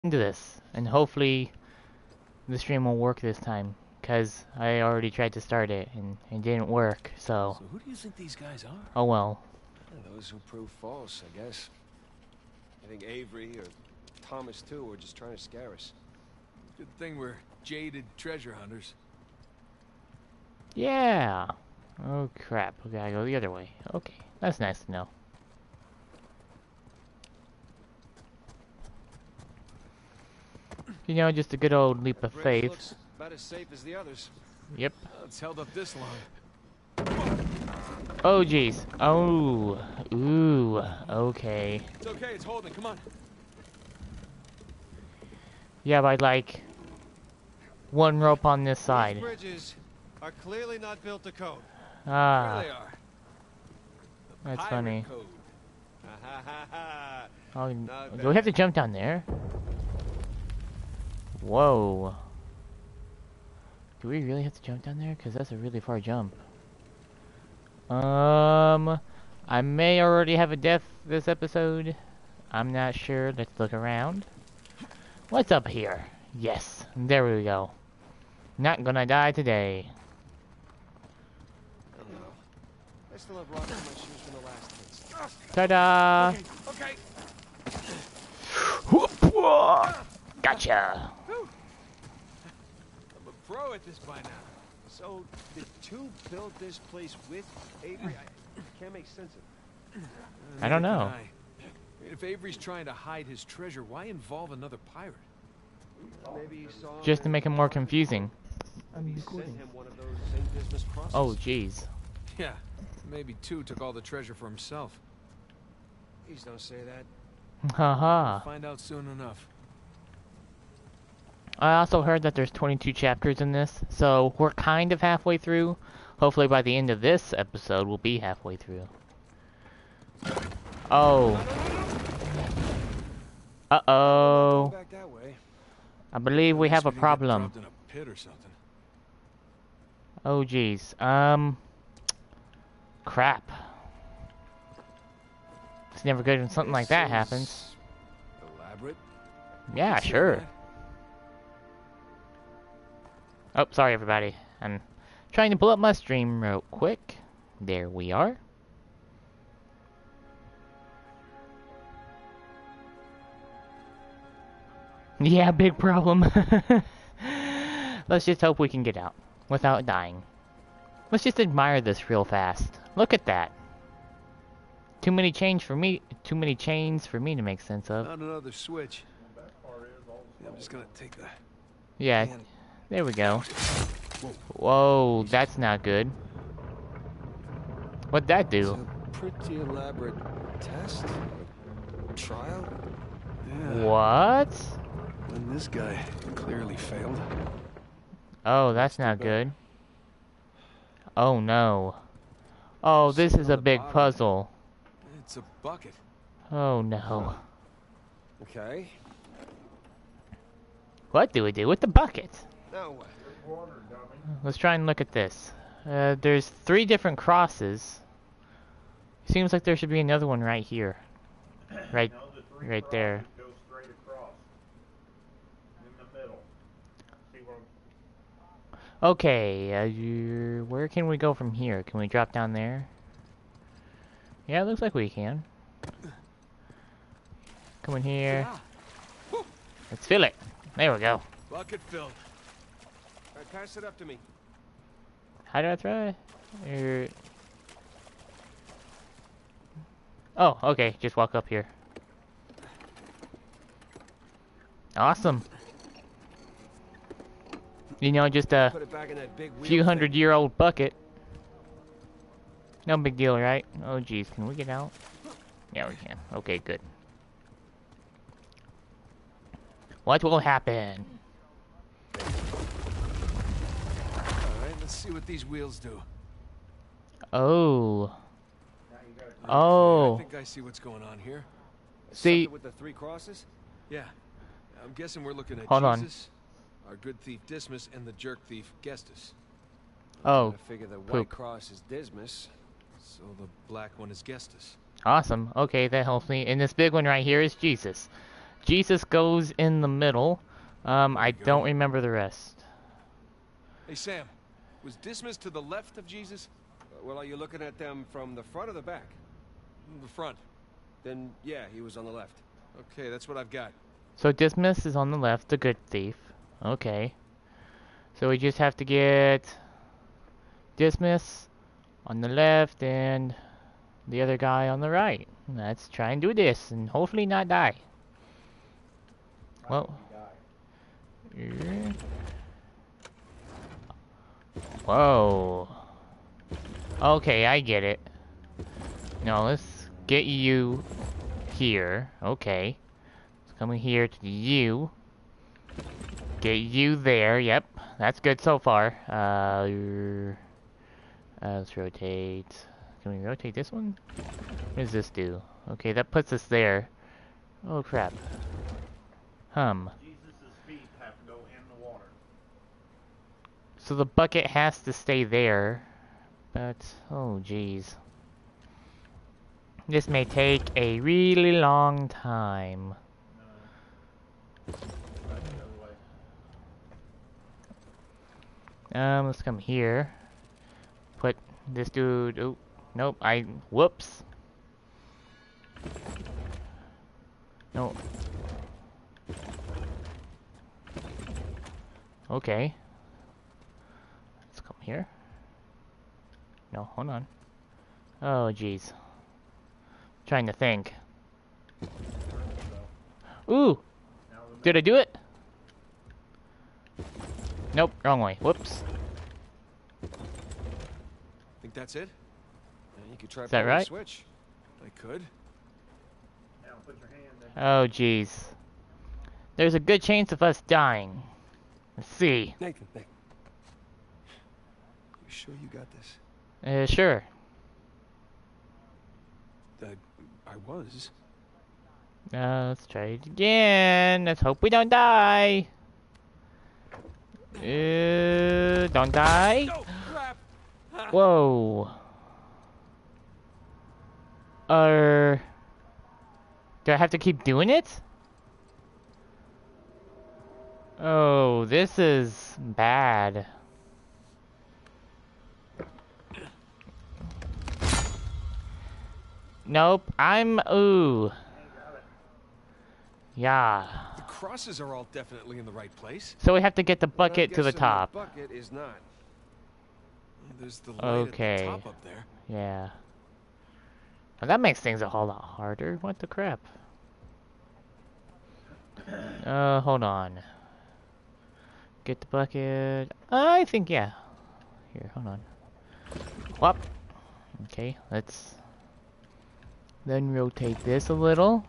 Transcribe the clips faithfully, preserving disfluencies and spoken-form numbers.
into this, and hopefully the stream will work this time, because I already tried to start it, and it didn't work, so... So who do you think these guys are? Oh well. Those who prove false, I guess. I think Avery or Thomas, too, were just trying to scare us. Good thing we're jaded treasure hunters. Yeah! Oh crap, we gotta go the other way. Okay, that's nice to know. You know, just a good old leap of faith. Looks about as safe as the others. Yep. Well, it's held up this long. Oh jeez. Oh. Ooh. Okay. It's okay, it's holding, come on. Yeah, but like one rope on this side. These bridges are clearly not built to code. Ah. There they are. The That's pirate funny. Code. Ha ha ha. Oh, Not do we have to jump down there? Whoa. Do we really have to jump down there? Because that's a really far jump. Um, I may already have a death this episode. I'm not sure. Let's look around. What's up here? Yes, there we go. Not gonna die today. I don't know. I still have rocks in my shoes from the last hits. Ta-da! Okay, okay. Gotcha. I'm a pro at this by now. So, the two built this place with Avery? I can't make sense of it. I don't know. I. If Avery's trying to hide his treasure, why involve another pirate? Maybe he saw Just to make it more confusing. Maybe he sent him one of those Saint Dismas crosses. Oh, jeez. Yeah, maybe two took all the treasure for himself. Please don't say that. Haha. Find out soon enough. I also heard that there's twenty-two chapters in this, so we're kind of halfway through. Hopefully by the end of this episode, we'll be halfway through. Oh. Uh-oh. Back that way. I believe we have a Guess didn't get problem. dropped in a pit or something. Oh, jeez. Um... Crap. It's never good when something like that happens. Elaborate. Yeah, Let's see sure. that. Oh, sorry everybody. I'm trying to pull up my stream real quick. There we are. Yeah, big problem. Let's just hope we can get out without dying. Let's just admire this real fast. Look at that. Too many chains for me. Too many chains for me to make sense of. Not another switch. Yeah, I'm just gonna take that. Yeah, there we go. Whoa, that's not good. What'd that do? It's a pretty elaborate test. A trial. Yeah. What? And this guy clearly failed. Oh, that's not good. Oh no. Oh, this is a big puzzle. It's a bucket. Oh no. Okay. What do we do with the bucket? Now what? Let's try and look at this. Uh, there's three different crosses. Seems like there should be another one right here. Right, right there. Go straight across. In the middle. See where I'm... Okay, uh, you, where can we go from here? Can we drop down there? Yeah, it looks like we can. Come in here. Let's fill it. There we go. Bucket filled. All right, pass it up to me. How do I throw it? Er... Oh, okay. Just walk up here. Awesome. You know, just a Put it back in that big wheel few thing. hundred year old bucket. No big deal, right? Oh, geez. Can we get out? Yeah, we can. Okay, good. What will happen? Alright, let's see what these wheels do. Oh. I Oh. think I see what's going on here. See. Something with the three crosses? Yeah. I'm guessing we're looking at Hold on. Jesus, our good thief Dismas, and the jerk thief Gestus. Oh. I figure the white poop. cross is Dismas. So the black one is Gestus. Awesome. Okay, that helps me. And this big one right here is Jesus. Jesus goes in the middle. Um, There I we go. don't remember the rest. Hey, Sam. Was Dismas to the left of Jesus? Uh, well, are you looking at them from the front or the back? The front. Then, yeah, he was on the left. Okay, that's what I've got. So Dismas is on the left, the good thief. Okay. So we just have to get Dismas on the left and the other guy on the right. Let's try and do this and hopefully not die. Well. Whoa. Okay, I get it. No, let's get you here. Okay. Let's come here to you. Get you there. Yep. That's good so far. Uh, uh, let's rotate. Can we rotate this one? What does this do? Okay, that puts us there. Oh, crap. Hum. Jesus' feet have to go in the water. So the bucket has to stay there. But, oh jeez. This may take a really long time. No. Right the other way. Um, let's come here. Put this dude... Oh, nope, I... Whoops. No. Okay. Let's come here. No, hold on. Oh, jeez. Trying to think. Ooh! Did I do it? Nope, wrong way. Whoops. Think that's it? Yeah, you could try Is that pulling right? the switch. I could. Now put your hand in. Oh, jeez. There's a good chance of us dying. Let's see. Nathan, Nathan. You sure you got this? Uh, sure. I, I was. Uh, let's try it again. Let's hope we don't die. Uh, don't die. Oh, crap! Whoa. Uh, do I have to keep doing it? Oh, this is bad. Nope, I'm ooh. Yeah. The crosses are all definitely in the right place. So we have to get the But I'm bucket to the guessing top. bucket is not. There's the light Okay. at the top up there. Yeah. Well, that makes things a whole lot harder. What the crap? Uh, hold on. Get the bucket. I think, yeah. Here, hold on. Whoop. Okay, let's then rotate this a little.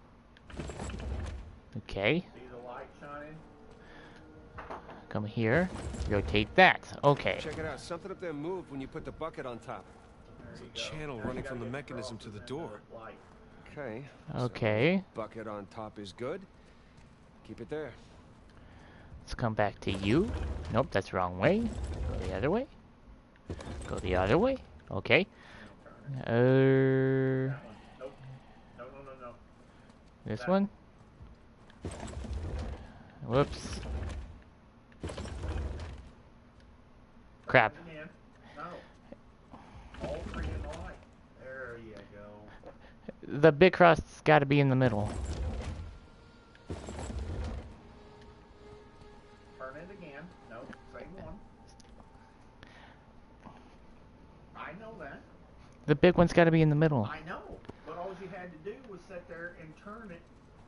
Okay. See the light shining? Come here. Rotate that. Okay. Check it out. Something up there moved when you put the bucket on top. There's a channel running from the mechanism to the door. Light. Okay. Okay. So bucket on top is good. Keep it there. Let's come back to you. Nope, that's the wrong way. Go the other way. Go the other way. Okay. Uh, That one. Nope. No, no, no, no. this That- one. Whoops. Crap. Again. No. All three in the light. There you go. The big crost's got to be in the middle. Turn it again. No, same one. I know that. The big one's got to be in the middle. I know. But all you had to do was sit there and turn it.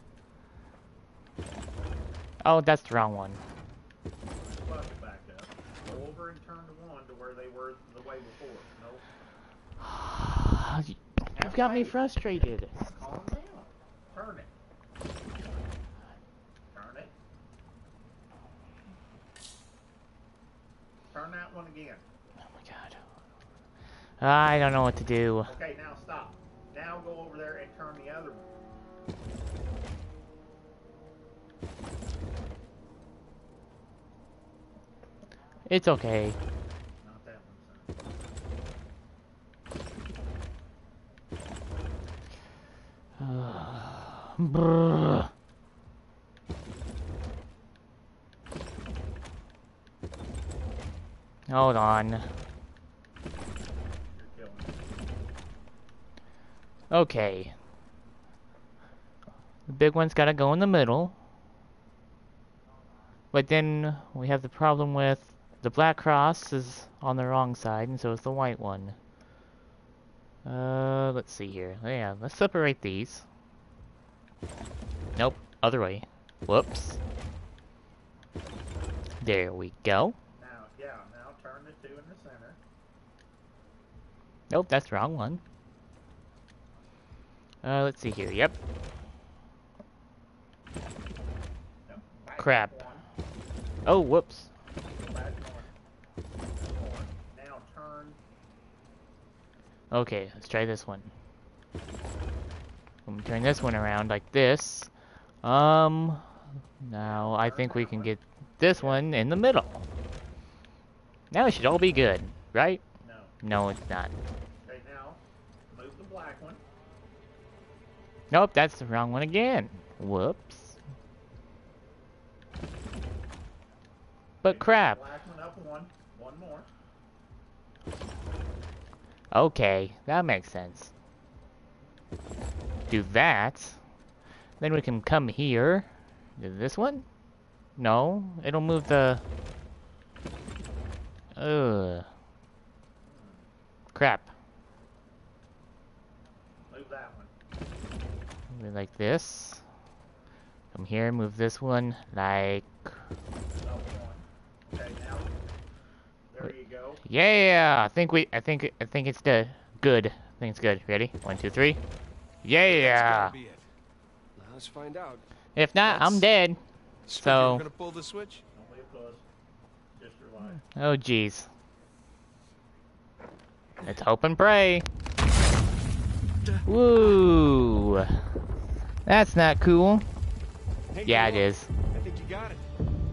Oh, that's the wrong one. Bucket back up. Go over and turn the one to where they were the way before. Nope. You've got me frustrated. Calm down. Turn it. Turn it. Turn that one again. Oh my god. I don't know what to do. Okay, now stop. Now go over there and turn the other one. It's okay. Not that one, son. Brrr. Hold on. You're killing me. Okay. The big one's gotta go in the middle. But then we have the problem with the black cross is on the wrong side, and so is the white one. Uh, let's see here. Yeah, let's separate these. Nope, other way. Whoops. There we go. Now, yeah, now turn the two in the center. Nope, that's the wrong one. Uh, let's see here. Yep. No, back Crap. one. Oh, whoops. Back one. One. Now turn. Okay, let's try this one. I'm gonna turn this one around like this. Um, now I think we can get this one in the middle. Now it should all be good, right? No. No, it's not. Okay, now move the black one. Nope, that's the wrong one again. Whoops. But Okay, crap. Black one up one. One more. Okay, that makes sense. Do that. Then we can come here. Do this one? No, it'll move the... Ugh. Crap. Move that one. Move it like this. Come here, move this one like... Up one. Okay, now. There you go. Yeah, I think we, I think, I think it's the good. I think it's good. Ready? One, two, three. That's Yeah. gotta be it. Now let's find out. If not, I'm Let's- dead. So So- you're gonna pull the switch? Don't be a puss. Just your life. Oh, jeez. Let's hope and pray. Woo. That's not cool. Hey, Yeah, you it look. is. I think you got it.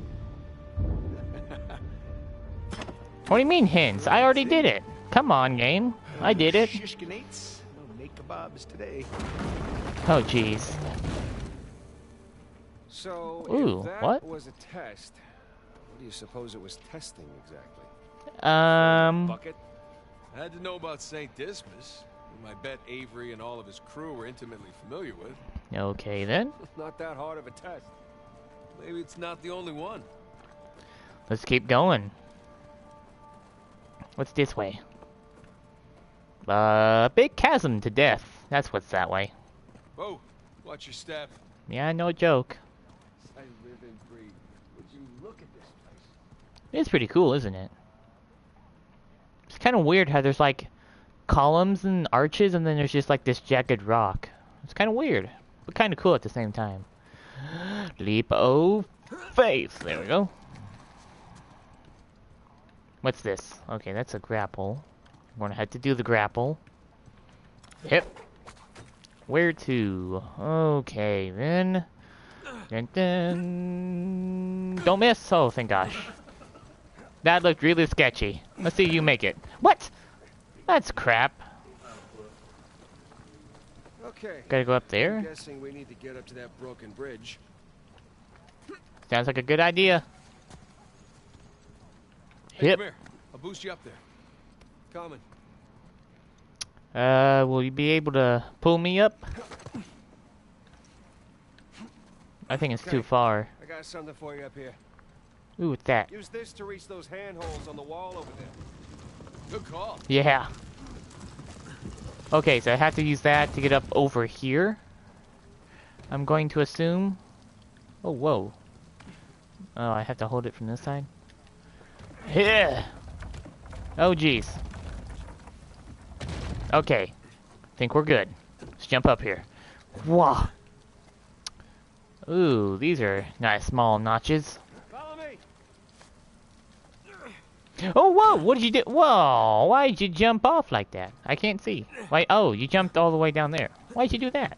What do you mean hints? I already did it. Come on, game. I did it. Shishkinates. No make kebabs today. Oh, jeez. So, Ooh, if that what? was a test, what do you suppose it was testing exactly? Um, Bucket? I had to know about Saint Dismas, whom I bet Avery and all of his crew were intimately familiar with. okay then. Not that hard of a test. Maybe it's not the only one. Let's keep going. What's this way? Uh, big chasm to death. That's what's that way. Whoa, watch your step. Yeah, no joke. I live and breathe. Would you look at this place? It's pretty cool, isn't it? It's kind of weird how there's like columns and arches and then there's just like this jagged rock. It's kind of weird, but kind of cool at the same time. Leap of faith. There we go. What's this? Okay, that's a grapple. We're gonna have to do the grapple. Hip. Where to? Okay, then. Dun, dun. Don't miss. Oh, thank gosh. That looked really sketchy. Let's see you make it. What? That's crap. Okay. Gotta go up I'm there. guessing we need to get up to that broken bridge. Sounds like a good idea. Hey, Yep. come here. I'll boost you up there. Coming. Uh, will you be able to pull me up? I think it's too Okay. far. I got something for you up here. Ooh, what's that? Use this to reach those handholds on the wall over there. Good call. Yeah. Okay, so I have to use that to get up over here. I'm going to assume. Oh, whoa. Oh, I have to hold it from this side. Yeah. Oh, jeez. Okay. Think we're good. Let's jump up here. Wow. Ooh, these are nice small notches. Follow me. Oh, whoa! What did you do? Whoa! Why did you jump off like that? I can't see. Why? Oh, you jumped all the way down there. Why'd you do that?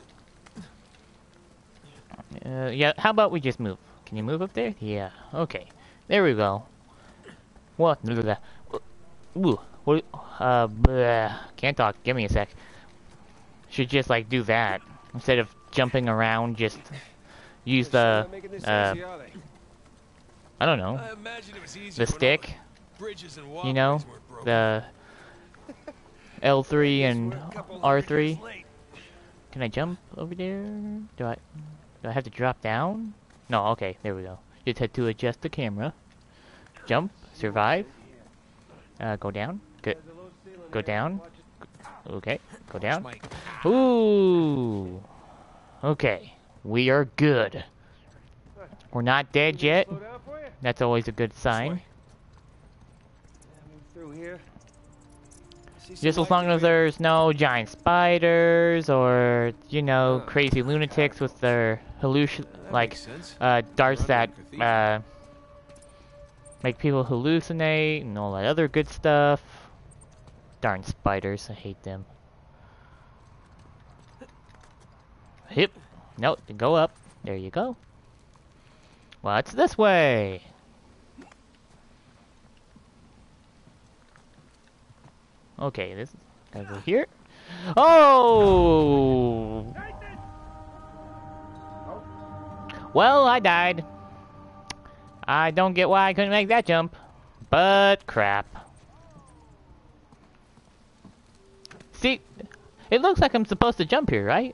Uh, yeah. How about we just move? Can you move up there? Yeah. Okay. There we go. What? Ooh. What? Uh. Bleh. Can't talk. Give me a sec. Should just like do that instead of jumping around. Just use They're the. not making this Uh. easy, are they? I don't know. I imagine it was easier The when stick. bridges and you know, walkways weren't broken. the L three and We're a couple R hundred years three. late. Can I jump over there? Do I do I have to drop down? No, okay, there we go. Just had to adjust the camera. Jump, survive. Uh, go down. Good. Go down. Okay, go down. Ooh. Okay, we are good. We're not dead yet. That's always a good sign. Through here. See some Just as light long through as here? there's no giant spiders or, you know, crazy lunatics with their hallucin That like makes sense. uh, darts that Running a cathedral. uh, make people hallucinate and all that other good stuff. Darn spiders, I hate them. Hip. Nope, go up. There you go. What's this way? Okay, this gotta go here. Oh! Well, I died. I don't get why I couldn't make that jump, but crap. See, it looks like I'm supposed to jump here, right?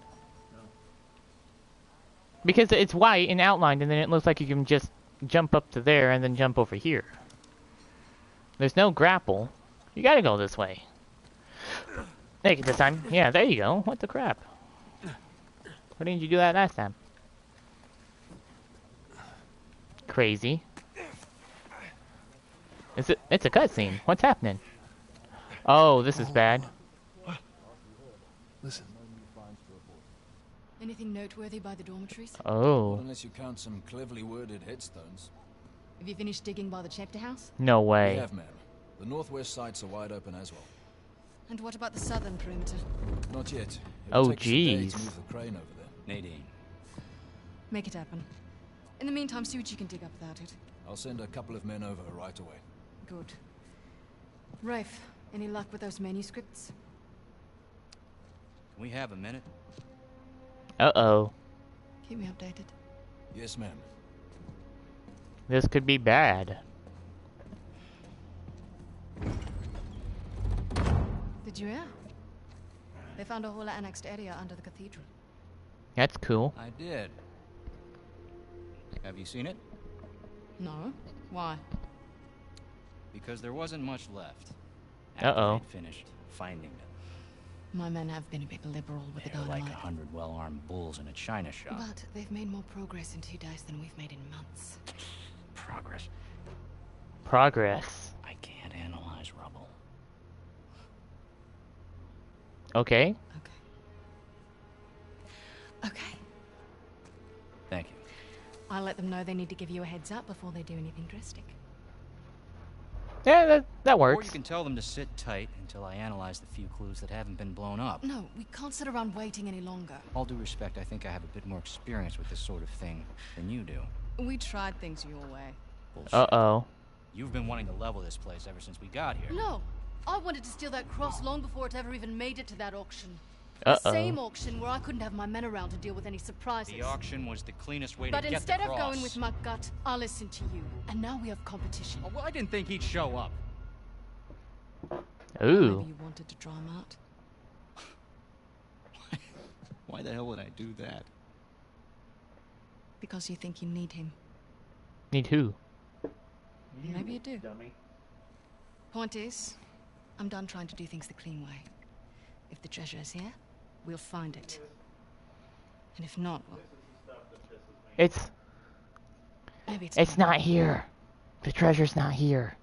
Because it's white and outlined, and then it looks like you can just jump up to there and then jump over here. There's no grapple. You gotta go this way. Make it this time. Yeah, there you go. What the crap? Why didn't you do that last time? Crazy. It's a, it's a cutscene. What's happening? Oh, this is bad. Listen. Anything noteworthy by the dormitories? Oh, Unless you count some cleverly worded headstones. Have you finished digging by the chapter house? no We way. have, ma'am. The northwest sites are wide open as well. And what about the southern perimeter? Not yet. It Oh, will take us a day jeez. to move the crane over there. Nadine. Make it happen. In the meantime, see what you can dig up without it. I'll send a couple of men over right away. Good. Rafe, any luck with those manuscripts? We have a minute. Uh-oh. Keep me updated. Yes, ma'am. This could be bad. Did you hear? They found a whole annexed area under the cathedral. That's cool. I did. Have you seen it? No? Why? Because there wasn't much left. After Uh-oh. they'd finished finding them. My men have been a bit liberal with the They're like dynamite. a hundred well-armed bulls in a china shop. But they've made more progress in two days than we've made in months. Progress. Progress. I can't analyze rubble. Okay. Okay. Okay. Thank you. I'll let them know they need to give you a heads up before they do anything drastic. Yeah, that, that Or works. you can tell them to sit tight until I analyze the few clues that haven't been blown up. No, we can't sit around waiting any longer. All due respect, I think I have a bit more experience with this sort of thing than you do. We tried things your way. Bullshit. Uh-oh. You've been wanting to level this place ever since we got here. No, I wanted to steal that cross long before it ever even made it to that auction. Uh-oh. The same auction where I couldn't have my men around to deal with any surprises. The auction was the cleanest way But to get the instead of cross. going with my gut, I listened to you. And now we have competition. Oh, well, I didn't think he'd show up. Ooh. Maybe you wanted to draw him out. Why the hell would I do that? Because you think you need him. Need who? Maybe you do. Dummy. Point is, I'm done trying to do things the clean way. If the treasure is here, we'll find it. And if not, well, It's maybe it's it's not here. The treasure's not here.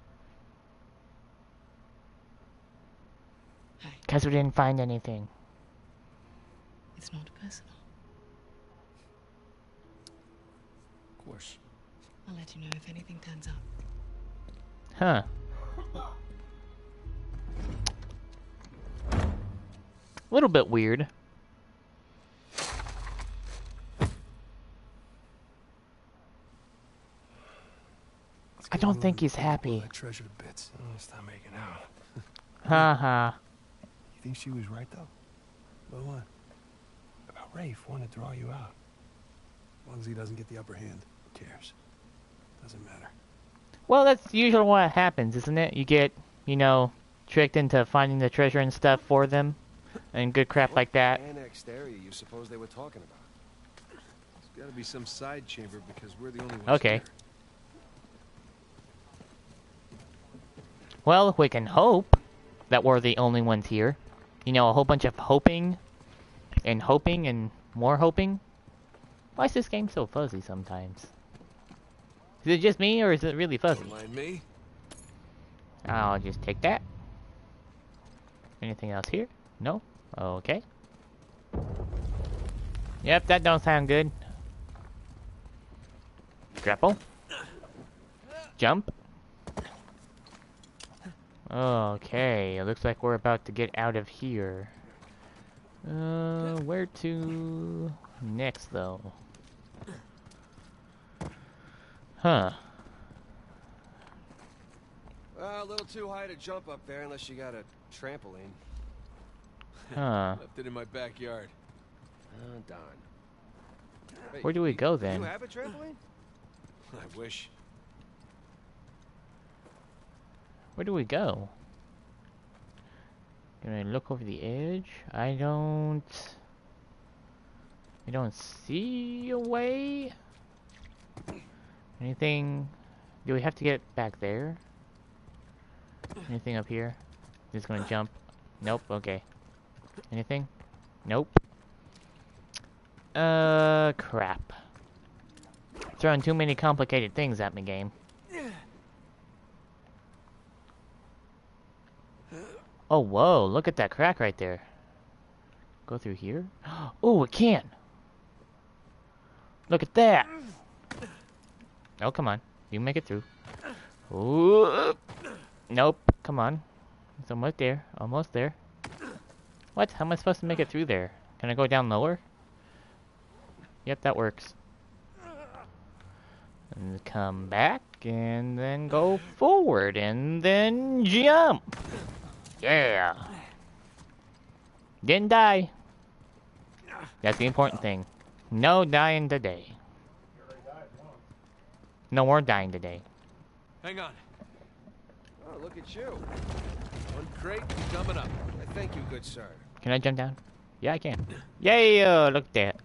Hey, Because we didn't find anything. it's not personal. Of course. I'll let you know if anything turns up. Huh. A little bit weird. I don't think he's happy. That treasure to bits. Oh, stop making out. Haha. You think she was right though? About what? About Rafe wanting to draw you out. As long as he doesn't get the upper hand, who cares? Doesn't matter. Well, that's usually what happens, isn't it? You get, you know, tricked into finding the treasure and stuff for them, and good crap like that. What annexed area you suppose they were talking about? There's got to be some side chamber because we're the only ones Okay. here. Well, we can hope that we're the only ones here. You know, a whole bunch of hoping, and hoping, and more hoping. Why is this game so fuzzy sometimes? Is it just me, or is it really fuzzy? Don't mind me. I'll just take that. Anything else here? No? Okay. Yep, that don't sound good. Grapple. Jump. Okay, it looks like we're about to get out of here. Uh, where to next, though? Huh. Uh, a little too high to jump up there unless you got a trampoline. Huh. Left it in my backyard. Oh, darn. Wait, Where do we you- go Do then? you have a trampoline? I wish. Where do we go? Can I look over the edge? I don't... I don't see a way? Anything... Do we have to get back there? Anything up here? Just gonna jump? Nope, okay. Anything? Nope. Uh, crap. Throwing too many complicated things at me, game. Oh, whoa, look at that crack right there. Go through here? Oh, it can! Look at that! Oh, come on. You make it through. Ooh. Nope, come on. It's almost there. Almost there. What? How am I supposed to make it through there? Can I go down lower? Yep, that works. And come back, and then go forward, and then jump! Yeah! Didn't die. That's the important thing. No dying today. No more dying today. Hang on. Oh, look at you. One crate coming up. I thank you, good sir. Can I jump down? Yeah, I can. Yay! Uh, look at that.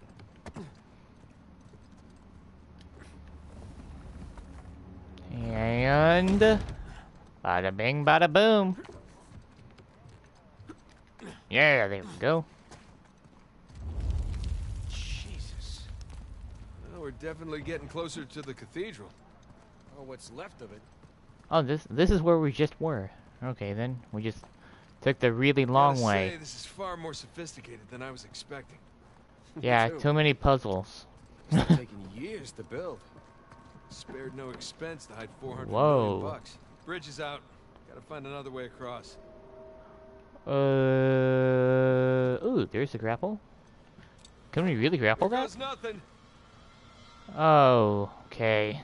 And... Bada bing, bada boom. Yeah, there we go. Jesus. Well, we're definitely getting closer to the cathedral. Oh, what's left of it? Oh, this this is where we just were. Okay, then. We just took the really long Gotta way. say, this is far more sophisticated than I was expecting. Yeah, too. too many puzzles. It's taking years to build. Spared no expense to hide four hundred Whoa. million bucks. Bridge is out. Gotta find another way across. Uh, ooh, there's the grapple. Can we really grapple Here that? goes nothing. Oh, okay.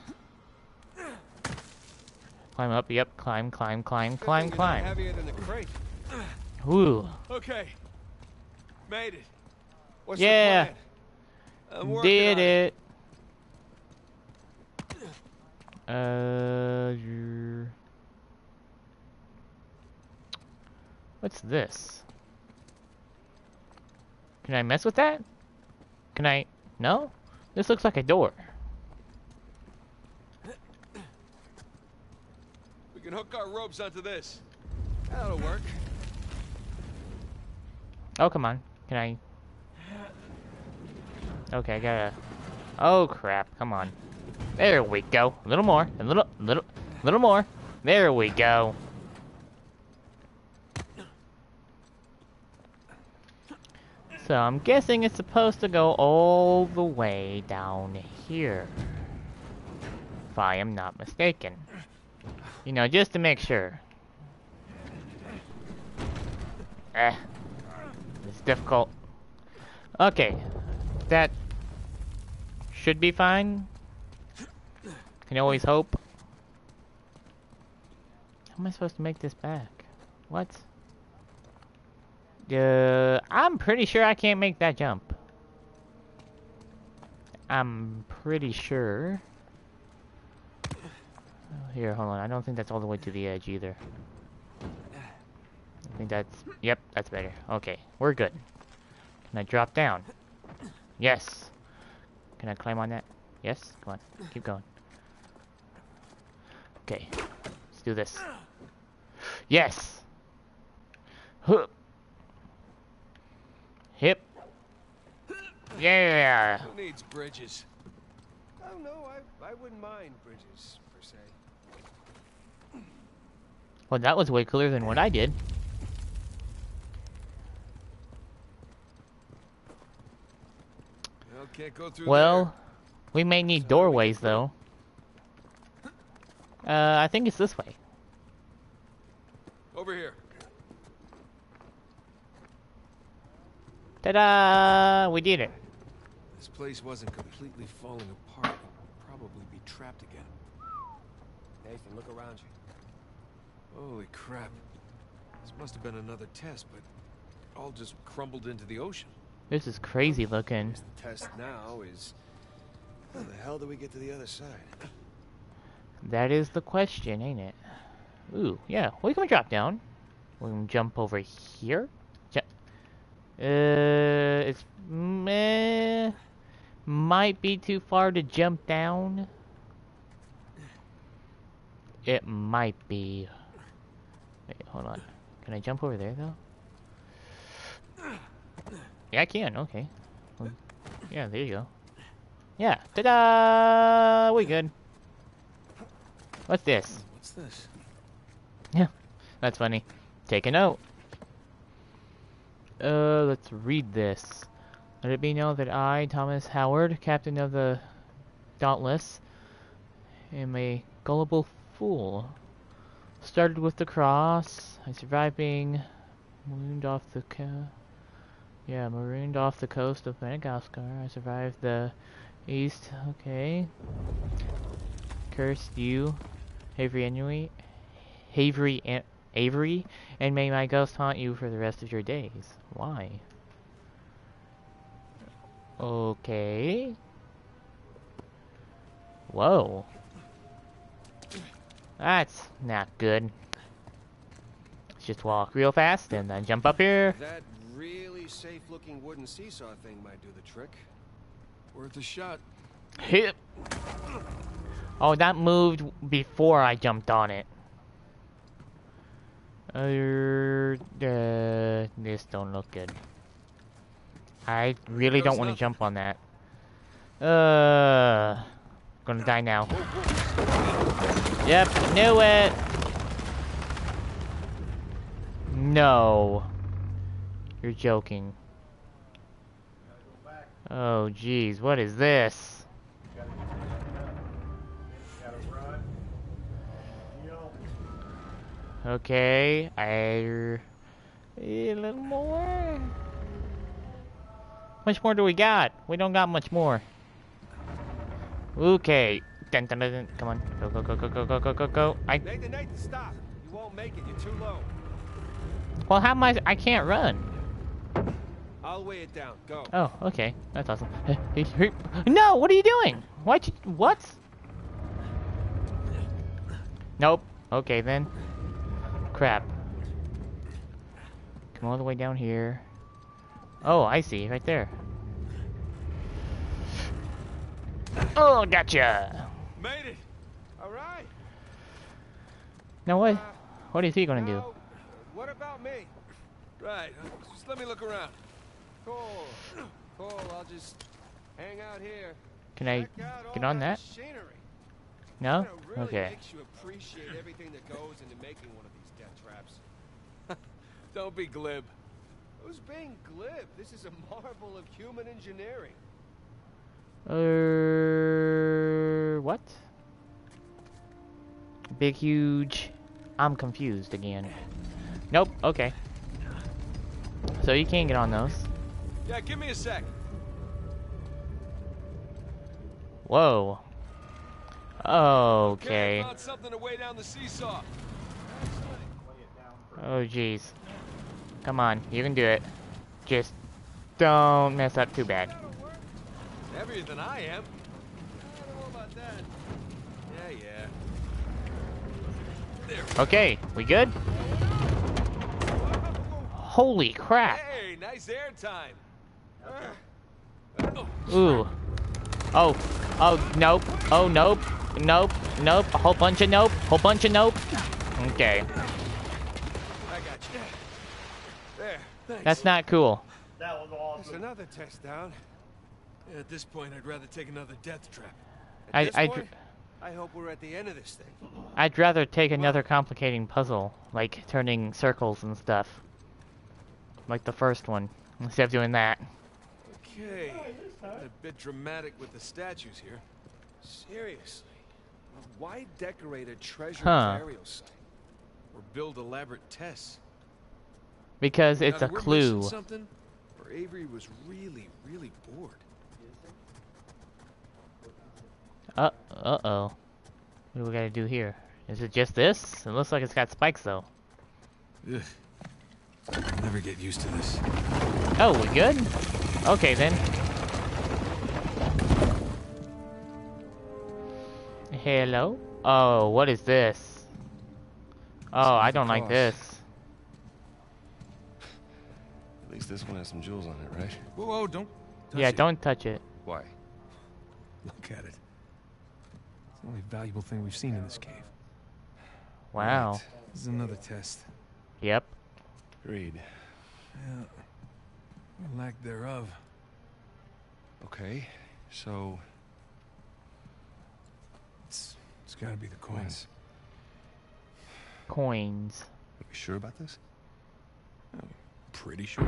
Climb up, yep, climb, climb, climb, climb, Good thing you're not climb. heavier than the crate. Ooh, Okay. Made it. What's Yeah. the plan? I'm working did on it. Uh, you're- what's this? Can I mess with that? Can I? No? This looks like a door. We can hook our ropes onto this. That'll work. Oh, come on. Can I? Okay, I gotta... Oh, crap. Come on. There we go. A little more. A little, little, little more. There we go. So I'm guessing it's supposed to go all the way down here. If I am not mistaken. You know, just to make sure. Eh. It's difficult. Okay. That should be fine. Can always hope. How am I supposed to make this back? What? Uh, I'm pretty sure I can't make that jump. I'm pretty sure. Here, hold on. I don't think that's all the way to the edge either. I think that's... Yep, that's better. Okay, we're good. Can I drop down? Yes. Can I climb on that? Yes? Come on. Keep going. Okay. Let's do this. Yes! Huh. Hip. Yeah! Who needs bridges? Oh no, I I wouldn't mind bridges per se. Well, that was way cooler than what I did. Well, can't go through Well, there. we may need So doorways, we can though. Uh, I think it's this way. Over here. Ta-da! We did it. This place wasn't completely falling apart. We'd probably be trapped again. Nathan, look around you. Holy crap. This must have been another test, but it all just crumbled into the ocean. This is crazy looking. The test now is, how the hell do we get to the other side? That is the question, ain't it? Ooh, yeah. We can drop down. We can jump over here. Ju uh, it's meh. Might be too far to jump down. It might be. Wait, hold on. Can I jump over there though? Yeah, I can. Okay. Well, yeah, there you go. Yeah. Ta-da! We good. What's this? What's this? Yeah, that's funny. Take a note. Uh, let's read this. Let it be known that I, Thomas Howard, captain of the Dauntless, am a gullible fool. Started with the cross. I survived being marooned off the co yeah, marooned off the coast of Madagascar. I survived the east. Okay. Cursed you, Avery Anui, Avery An Avery, and may my ghost haunt you for the rest of your days. Why? Okay. Whoa. That's not good. Let's just walk real fast and then jump up here. That really safe-looking wooden seesaw thing might do the trick. Worth a shot. Hip. Oh, that moved before I jumped on it. Uh, uh, this don't look good. I really don't want to jump on that. Uh, gonna die now. Yep, knew it. No, you're joking. Oh, jeez, what is this? Okay, I a little more. How much more do we got? We don't got much more. Okay. Dun, dun, dun, dun. Come on. Go, go, go, go, go, go, go, go, go. I... Nathan, Nathan, stop. You won't make it. You're too low. Well, how am I... I can't run. I'll weigh it down. Go. Oh, okay. That's awesome. No! What are you doing? Why'd you... What? Nope. Okay, then. Crap. Come all the way down here. Oh, I see. Right there. Oh, gotcha! Made it! Alright. Now what? Uh, What is he gonna do? now, what about me? Right, just let me look around. Cool. Cool, I'll just hang out here. Can I Check out get all on that? machinery. No? You know, really Okay. makes you appreciate everything that goes into making one of these death traps. Don't be glib. Who's being glib? This is a marvel of human engineering. Uh, what? Big, huge. I'm confused again. Nope. Okay. So you can't get on those. Yeah, give me a sec. Whoa. Okay. I found something to weigh down the seesaw. Oh, jeez. Come on, you can do it. Just don't mess up too bad. Heavier than I am. I don't know about that. Yeah, yeah. Okay, we good? Holy crap! Hey, nice air time. Ooh. Oh. Oh, nope. Oh, nope. Nope. Nope. A whole bunch of nope. Whole bunch of nope. Okay. I got you. There. Thanks. That's not cool. That was There's awesome. another test down. Yeah, at this point, I'd rather take another death trap. At I, this I, point, I hope we're at the end of this thing. I'd rather take another complicating puzzle, like turning circles and stuff. Like the first one, instead of doing that. Okay. A bit dramatic with the statues here. Seriously. Why decorate a treasure Huh. burial site? Or build elaborate tests. Because it's Either a we're clue. missing something, or Avery was really, really bored. Uh, uh-oh. What do we gotta do here? Is it just this? It looks like it's got spikes, though. Ugh. I'll never get used to this. Oh, we good? Okay, then. Hello? Oh, what is this? Oh, I don't like this. At least this one has some jewels on it, right? Whoa, whoa, don't touch Yeah, it. don't touch it. Why? Look at it. It's the only valuable thing we've seen in this cave. Wow. Right. This is another test. Yep. Read. Yeah. Or lack thereof. Okay, so It's, it's gotta be the coins. Coins. are we sure about this? Pretty sure.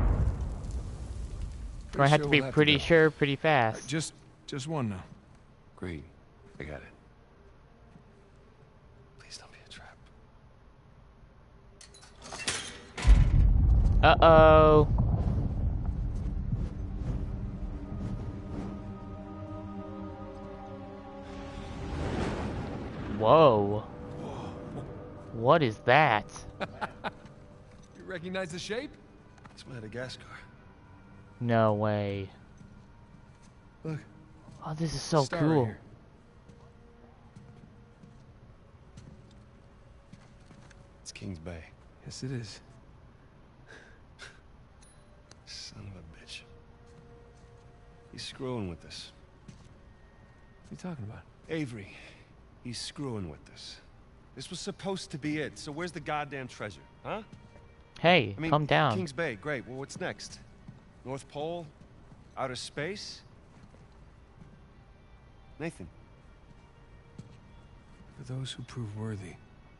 Gonna have to sure be we'll have pretty go. sure, pretty Uh, fast. just, just one now. Great. I got it. Please don't be a trap. Uh-oh. Whoa. What is that? You recognize the shape? It's Madagascar. No way. Look. Oh, this is so star right cool. here. It's Kings Bay. Yes, it is. Son of a bitch. He's screwing with us. What are you talking about? Avery. He's screwing with us. This was supposed to be it, so where's the goddamn treasure, huh? Hey, I mean, calm down. Kings Bay, great. Well, what's next? North Pole? Outer space? Nathan. For those who prove worthy,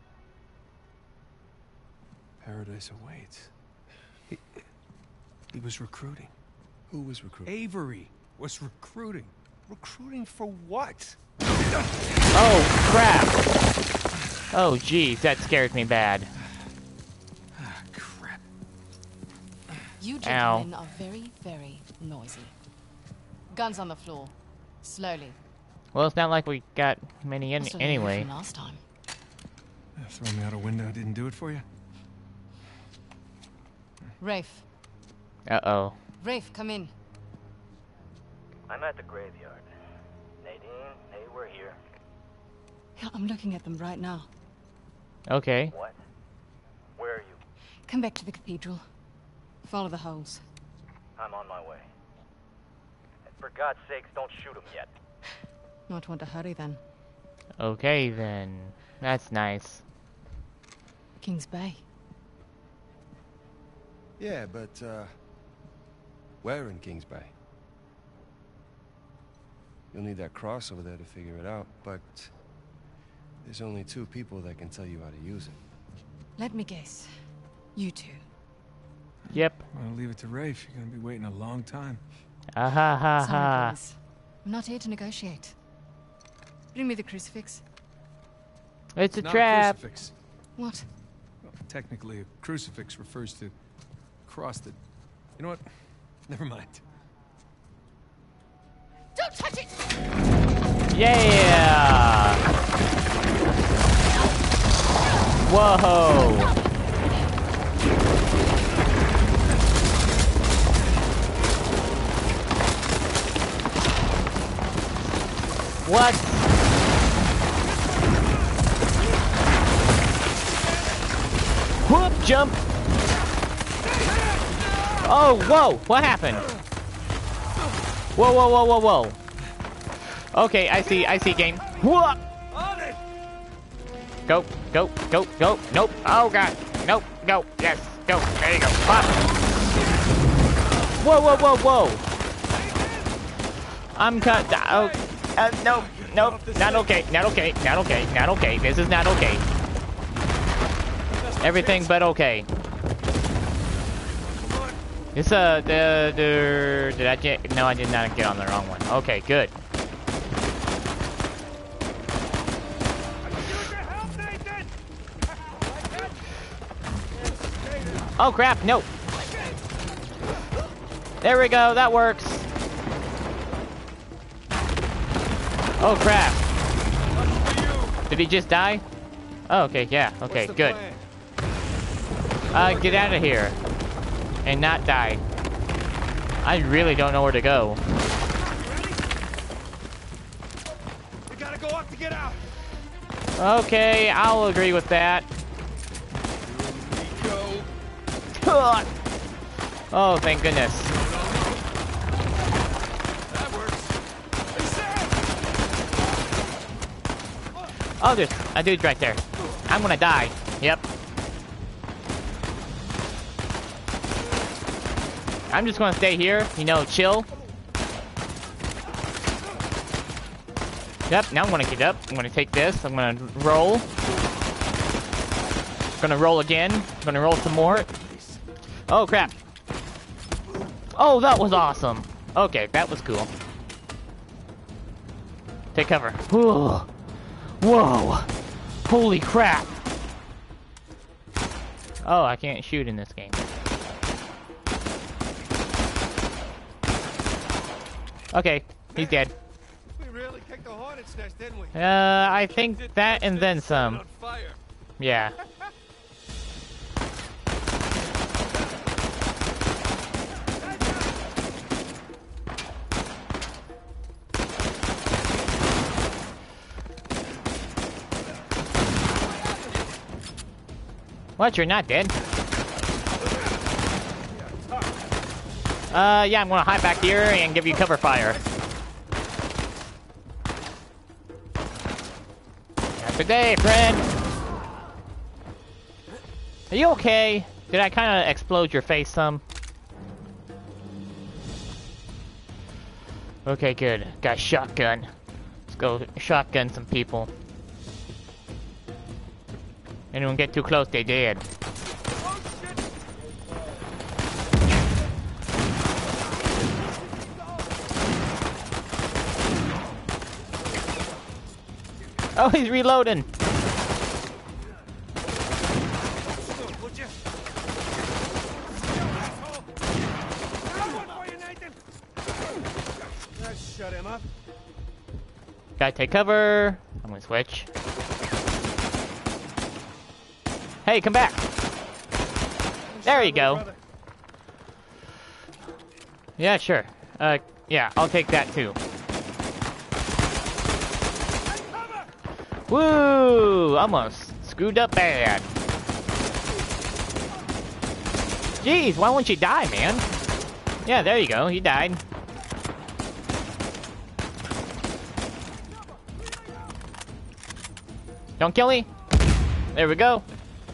paradise awaits. He, he was recruiting. Who was recruiting? Avery was recruiting. Recruiting for what? Oh, crap. Oh, geez, that scared me bad. Ah, crap. You Ow. gentlemen are very, very noisy. Guns on the floor. Slowly. Well, it's not like we got many in Must have learned anyway. from last time. Yeah, throw me out a window didn't do it for you? Rafe. Uh-oh. Rafe, come in. I'm at the graveyard. Nadine, hey, we're here. Yeah, I'm looking at them right now. Okay. What? Where are you? Come back to the cathedral. Follow the holes. I'm on my way. And for God's sakes, don't shoot him yet. Not want to hurry then. Okay, then. That's nice. Kings Bay. Yeah, but, uh... where in Kings Bay? You'll need that cross over there to figure it out, but... there's only two people that can tell you how to use it. Let me guess. You two. Yep. I'll leave it to Rafe. You're gonna be waiting a long time. Ah ha ha Sorry, ha. boys. I'm not here to negotiate. Bring me the crucifix. It's a Not trap. A crucifix. What? Well, technically, a crucifix refers to a cross that... You know what? Never mind. Don't touch it! Yeah. Whoa. What? Jump! Oh, whoa! What happened? Whoa, whoa, whoa, whoa, whoa. Okay, I see, I see, game. Whoa! Go, go, go, go. Nope. Oh, God. Nope. Go. Yes. Go. There you go. Pop. Whoa, whoa, whoa, whoa. I'm cut. Oh, uh, nope. Nope. Not okay. Not okay. Not okay. Not okay. This is not okay. Everything but okay. This, uh, the, the, did I get, no, I did not get on the wrong one. Okay, good. Oh crap, no. There we go, that works. Oh crap. Did he just die? Oh, okay, yeah, okay, good. Uh, get out of here. And not die. I really don't know where to go. You gotta go up to get out. Okay, I'll agree with that. Oh, thank goodness. That works. Oh, there's a dude right there. I'm gonna die. Yep. I'm just gonna stay here, you know, chill. Yep, now I'm gonna get up. I'm gonna take this. I'm gonna roll. Gonna roll again. Gonna roll some more. Oh, crap. Oh, that was awesome. Okay, that was cool. Take cover. Whoa. Whoa. Holy crap. Oh, I can't shoot in this game. Okay, he's dead. We really kicked the hornet's nest, didn't we? Uh, I think that and then some. Yeah. What? You're not dead? Uh, yeah, I'm gonna hide back here and give you cover fire. Not today, friend. Are you okay? Did I kind of explode your face some? Okay, good. Got a shotgun. Let's go shotgun some people. Anyone get too close, they dead. Oh, he's reloading. Shut him up. Gotta take cover. I'm gonna switch. Hey, come back. There you go. Yeah, sure. Uh, yeah, I'll take that too. Woo! Almost screwed up bad. Jeez, why won't you die, man? Yeah, there you go. He died. Don't kill me. There we go.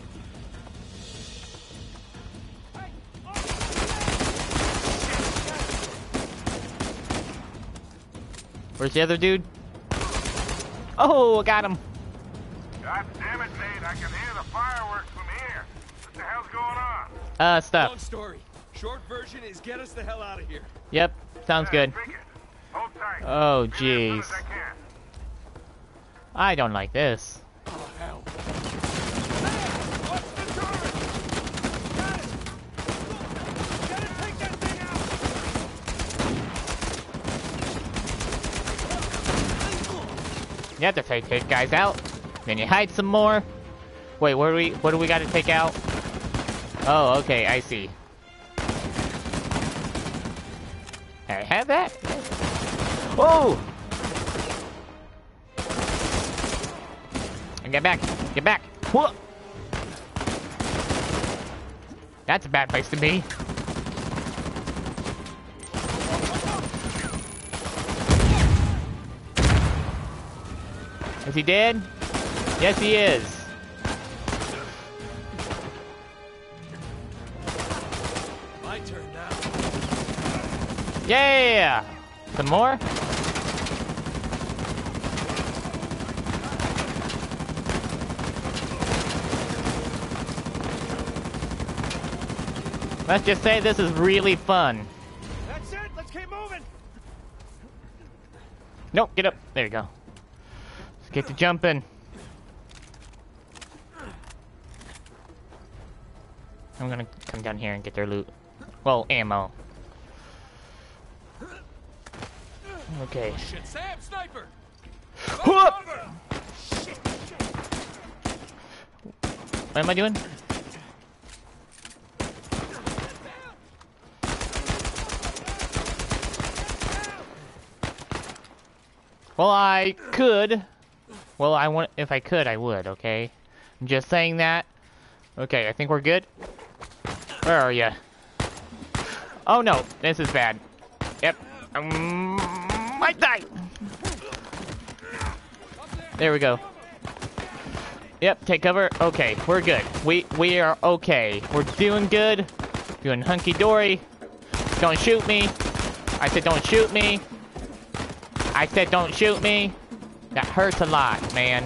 Where's the other dude? Oh, I got him. God damn it, Nate. I can hear the fireworks from here. What the hell's going on? Uh, stuff. Long story. Short version is get us the hell out of here. Yep, sounds good. Hold tight. Oh, jeez. I don't like this. Oh, hell. You have to take, take guys out. Then you hide some more. Wait, what do we what do we got to take out? Oh, okay, I see. I have that. Whoa! And get back, get back. Whoa! That's a bad place to be. Is he dead? Yes, he is. My turn now. Yeah! Some more? Let's just say this is really fun. That's it. Let's keep moving. Nope, get up. There you go. Let's get to jumping. I'm gonna come down here and get their loot. Well, ammo. Okay. Shit, Sam, sniper. Whoop! What am I doing? Well, I could. Well, I want. If I could, I would. Okay. I'm just saying that. Okay, I think we're good. Where are you? Oh no, this is bad. Yep. Um, I died. There we go. Yep. Take cover. Okay, we're good. We we are okay. We're doing good. Doing hunky dory. Don't shoot me. I said don't shoot me. I said don't shoot me. That hurts a lot, man.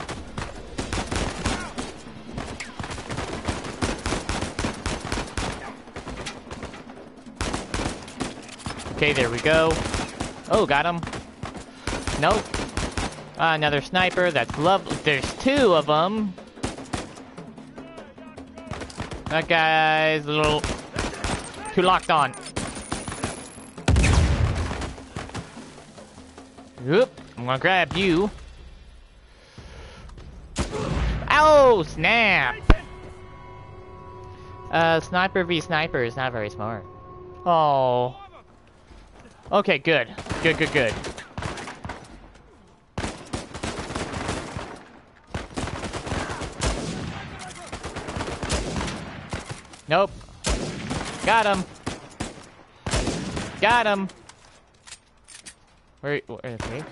Okay, there we go. Oh, got him. Nope. Uh, another sniper. That's lovely. There's two of them. That guy's a little too locked on. Oop, I'm gonna grab you. Ow, snap! Uh, sniper v sniper is not very smart. Oh. Okay, good. Good, good, good. Nope. Got him. Got him. Where, where okay.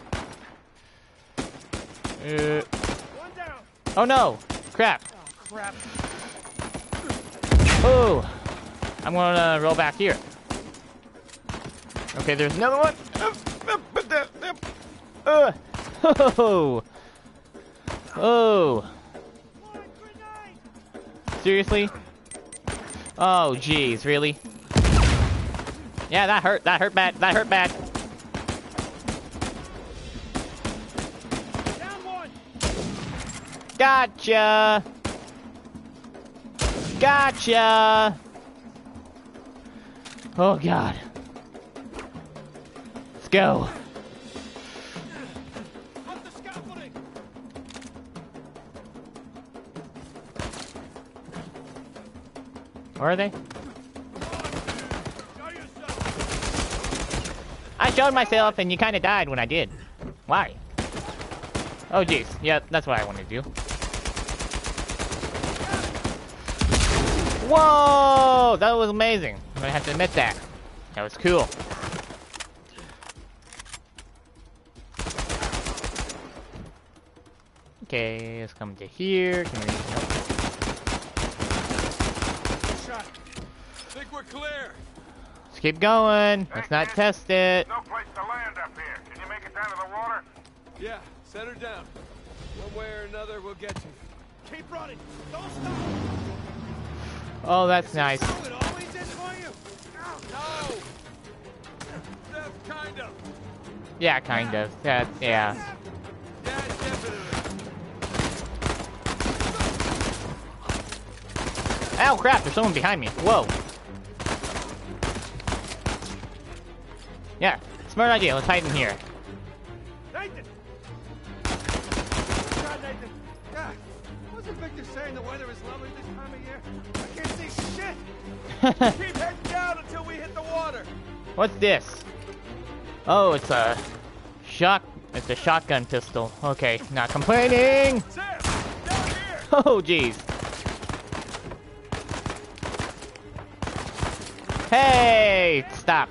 Uh, oh no! Crap! Oh, crap. Oh! I'm gonna roll back here. Okay, there's another one. Uh, oh! Oh! Seriously? Oh, jeez, really? Yeah, that hurt. That hurt bad. That hurt bad. Gotcha! Gotcha! Oh god. Let's go. Where are they? I showed myself and you kinda died when I did. Why? Oh jeez. Yeah, that's what I wanted to do. Whoa! That was amazing. I'm gonna have to admit that. That was cool. Okay, let's come to here. Can we... Nope. Shot. Think we're clear. Let's keep going. Let's not test it. No place to land up here. Can you make it down to the water? Yeah, set her down. One way or another, we'll get you. Keep running. Don't stop. Oh, that's nice. So it always is for you. No. That's kind of. Yeah, kind of. Yeah, yeah. Yeah, definitely. Ow, crap! There's someone behind me. Whoa. Yeah, smart idea. Let's hide in here. Nathan. God, Nathan. God, wasn't Victor saying the weather is lovely this time of year? I can't see shit. Keep heading down until we hit the water. What's this? Oh, it's a shot. It's a shotgun pistol. Okay, not complaining. Sam, down here. Oh, jeez. Hey! Stop.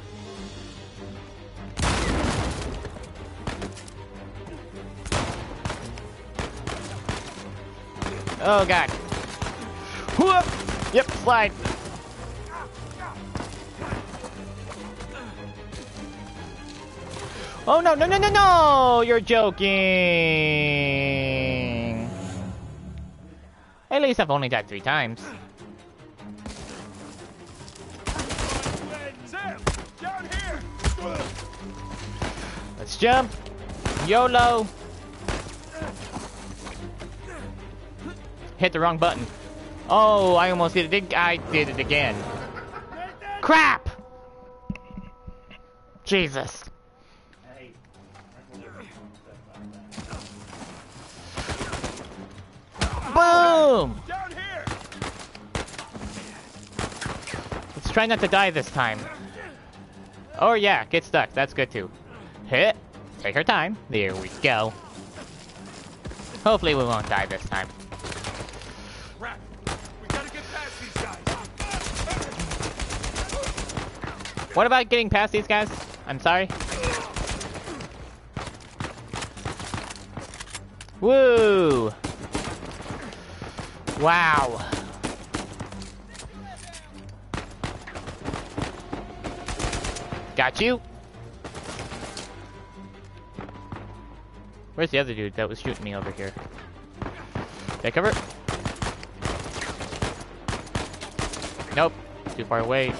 Oh god. Whoop! Yep, slide. Oh no, no, no, no, no! You're joking! At least I've only died three times. Sam, down here. Let's jump. YOLO. Hit the wrong button. Oh, I almost did it. I did it again. Crap! Jesus. Boom! Down here. Let's try not to die this time. Oh yeah, get stuck. That's good too. Hit. Take our time. There we go. Hopefully we won't die this time. Crap. We gotta get past these guys. What about getting past these guys? I'm sorry. Woo! Wow. Got you. Where's the other dude that was shooting me over here? Take cover. Nope. Too far away.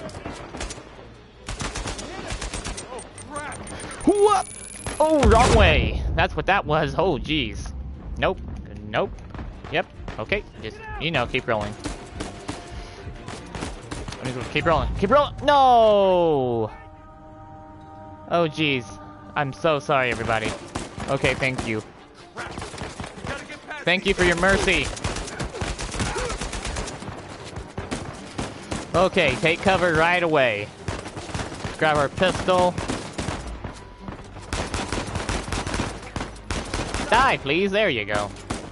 Whoop! Oh, wrong way. That's what that was. Oh, jeez. Nope. Nope. Yep. Okay. Just, you know, keep rolling. Keep rolling. Keep rolling. No! Oh, jeez. I'm so sorry, everybody. Okay, thank you. Thank you for your mercy. Okay, take cover right away. Grab our pistol. Die, please. There you go.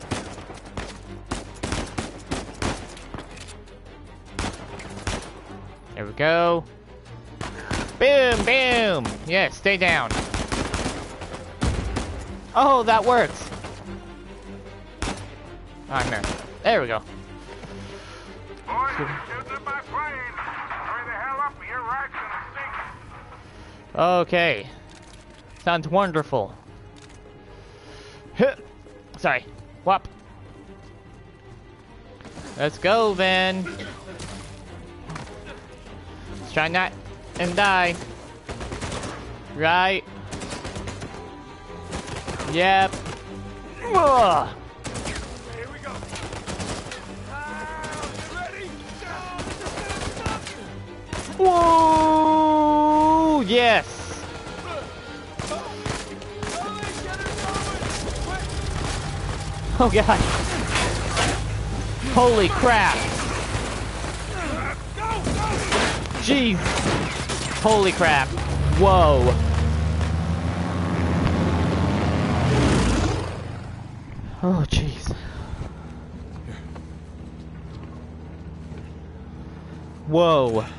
There we go. Boom, boom. Yes, stay down. Oh, that works. Oh, no. There we go. Boys, shooting at my plane. Hurry the hell up, your racks gonna sink. Okay. Sounds wonderful. Huh. Sorry. Whop. Let's go then. Let's try not and die. Right. Yep. Ugh. Here we go. Ah, ready? Whoa! Yes. Oh god. Holy crap. Jeez. Holy crap. Whoa. Oh jeez. Whoa. Uh,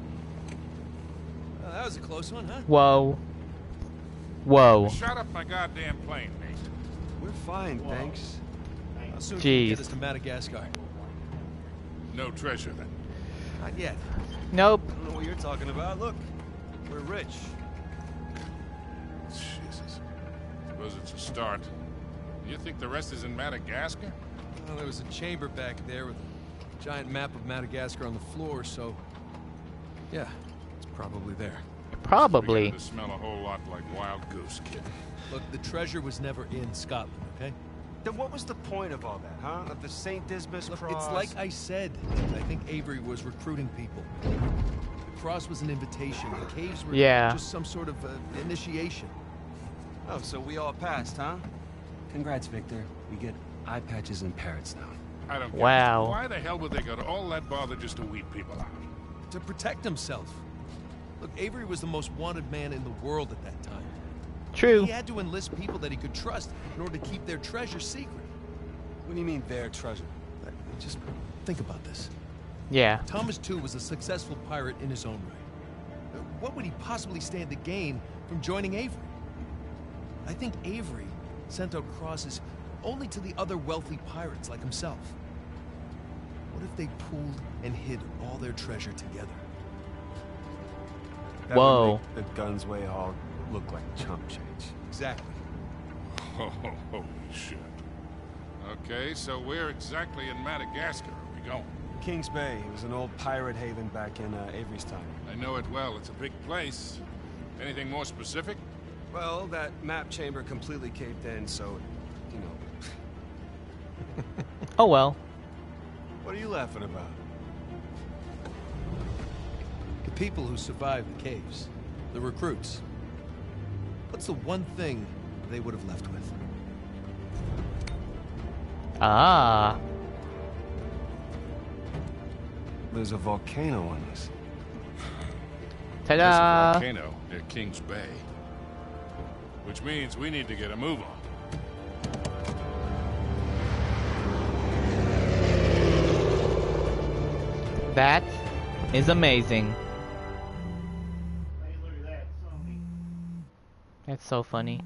that was a close one, huh? Whoa. Whoa. Shut up my goddamn plane, mate. We're fine, thanks. How soon can Jeez. you get us to Madagascar? No treasure then. Not yet. Nope. I don't know what you're talking about. Look, we're rich. Jesus. Suppose it's a start. You think the rest is in Madagascar? Well, there was a chamber back there with a giant map of Madagascar on the floor, so yeah, it's probably there. Probably. Beginning to smell a whole lot like wild goose, kid. Look, the treasure was never in Scotland, okay? Then what was the point of all that, huh? Of the Saint Dismas Look, cross? it's like I said. I think Avery was recruiting people. The cross was an invitation. The caves were Yeah. just some sort of uh, initiation. Oh, so we all passed, huh? Congrats, Victor. We get eye patches and parrots now. I don't get Wow. it. Why the hell would they go to all that bother just to weed people out? To protect himself. Look, Avery was the most wanted man in the world at that time. True. He had to enlist people that he could trust in order to keep their treasure secret. What do you mean, their treasure? Just think about this. Yeah. Thomas, too, was a successful pirate in his own right. What would he possibly stand to gain from joining Avery? I think Avery sent out crosses only to the other wealthy pirates like himself. What if they pooled and hid all their treasure together? That Whoa. would make the Gunsway haul look like chump change. Exactly. Oh, holy shit. Okay, so where exactly in Madagascar are we going? Kings Bay. It was an old pirate haven back in uh, Avery's time. I know it well. It's a big place. Anything more specific? Well, that map chamber completely caved in, so, you know. Oh well. What are you laughing about? The people who survived the caves, the recruits. What's the one thing they would have left with? Ah. There's a volcano on this. There's a Ta-da! volcano near Kings Bay. Which means we need to get a move on. That is amazing. That's so funny.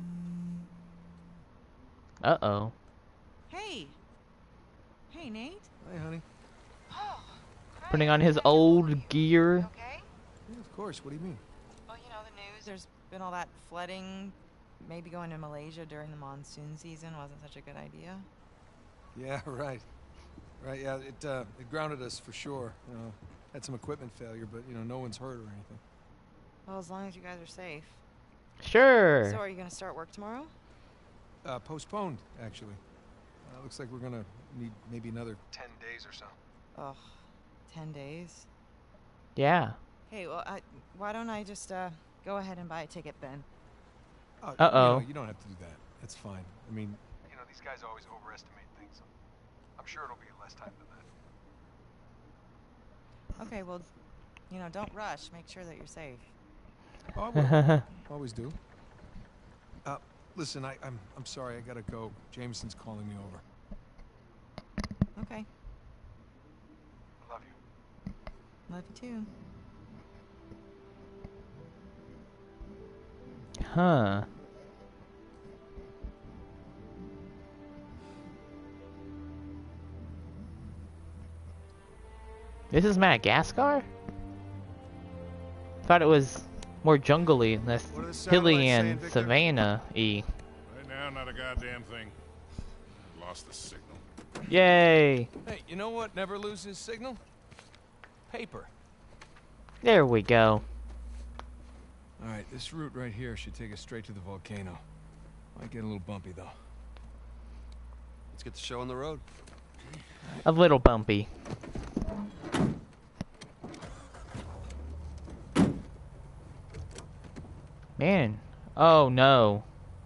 Uh-oh. Hey. Hey, Nate. Hey, honey. Putting on his old gear. Okay? Yeah, of course. What do you mean? Well, you know the news. There's been all that flooding. Maybe going to Malaysia during the monsoon season wasn't such a good idea. Yeah, right. Right, yeah, it uh, it grounded us for sure. You know, had some equipment failure, but, you know, no one's hurt or anything. Well, as long as you guys are safe. Sure. So are you going to start work tomorrow? Uh, postponed, actually. Uh, looks like we're gonna need maybe another ten days or so. Ugh. Ten days? Yeah. Hey, well, I, why don't I just uh, go ahead and buy a ticket then? Oh, Uh-oh. You, know, you don't have to do that. That's fine. I mean, you know, these guys always overestimate things. I'm sure it'll be less time than that. Okay, well, you know, don't rush. Make sure that you're safe. Oh, I will. Always do. Uh, listen, I, I'm I'm sorry. I gotta go. Jameson's calling me over. Okay. I love you. Love you too. Huh. This is Madagascar? Thought it was more jungly, less What are the hilly satellites saying, and Victor? savannah-y. Right now, not a goddamn thing. Lost the signal. Yay! Hey, you know what never loses signal? Paper. There we go. All right, this route right here should take us straight to the volcano. Might get a little bumpy though. Let's get the show on the road. A little bumpy. Man. Oh no.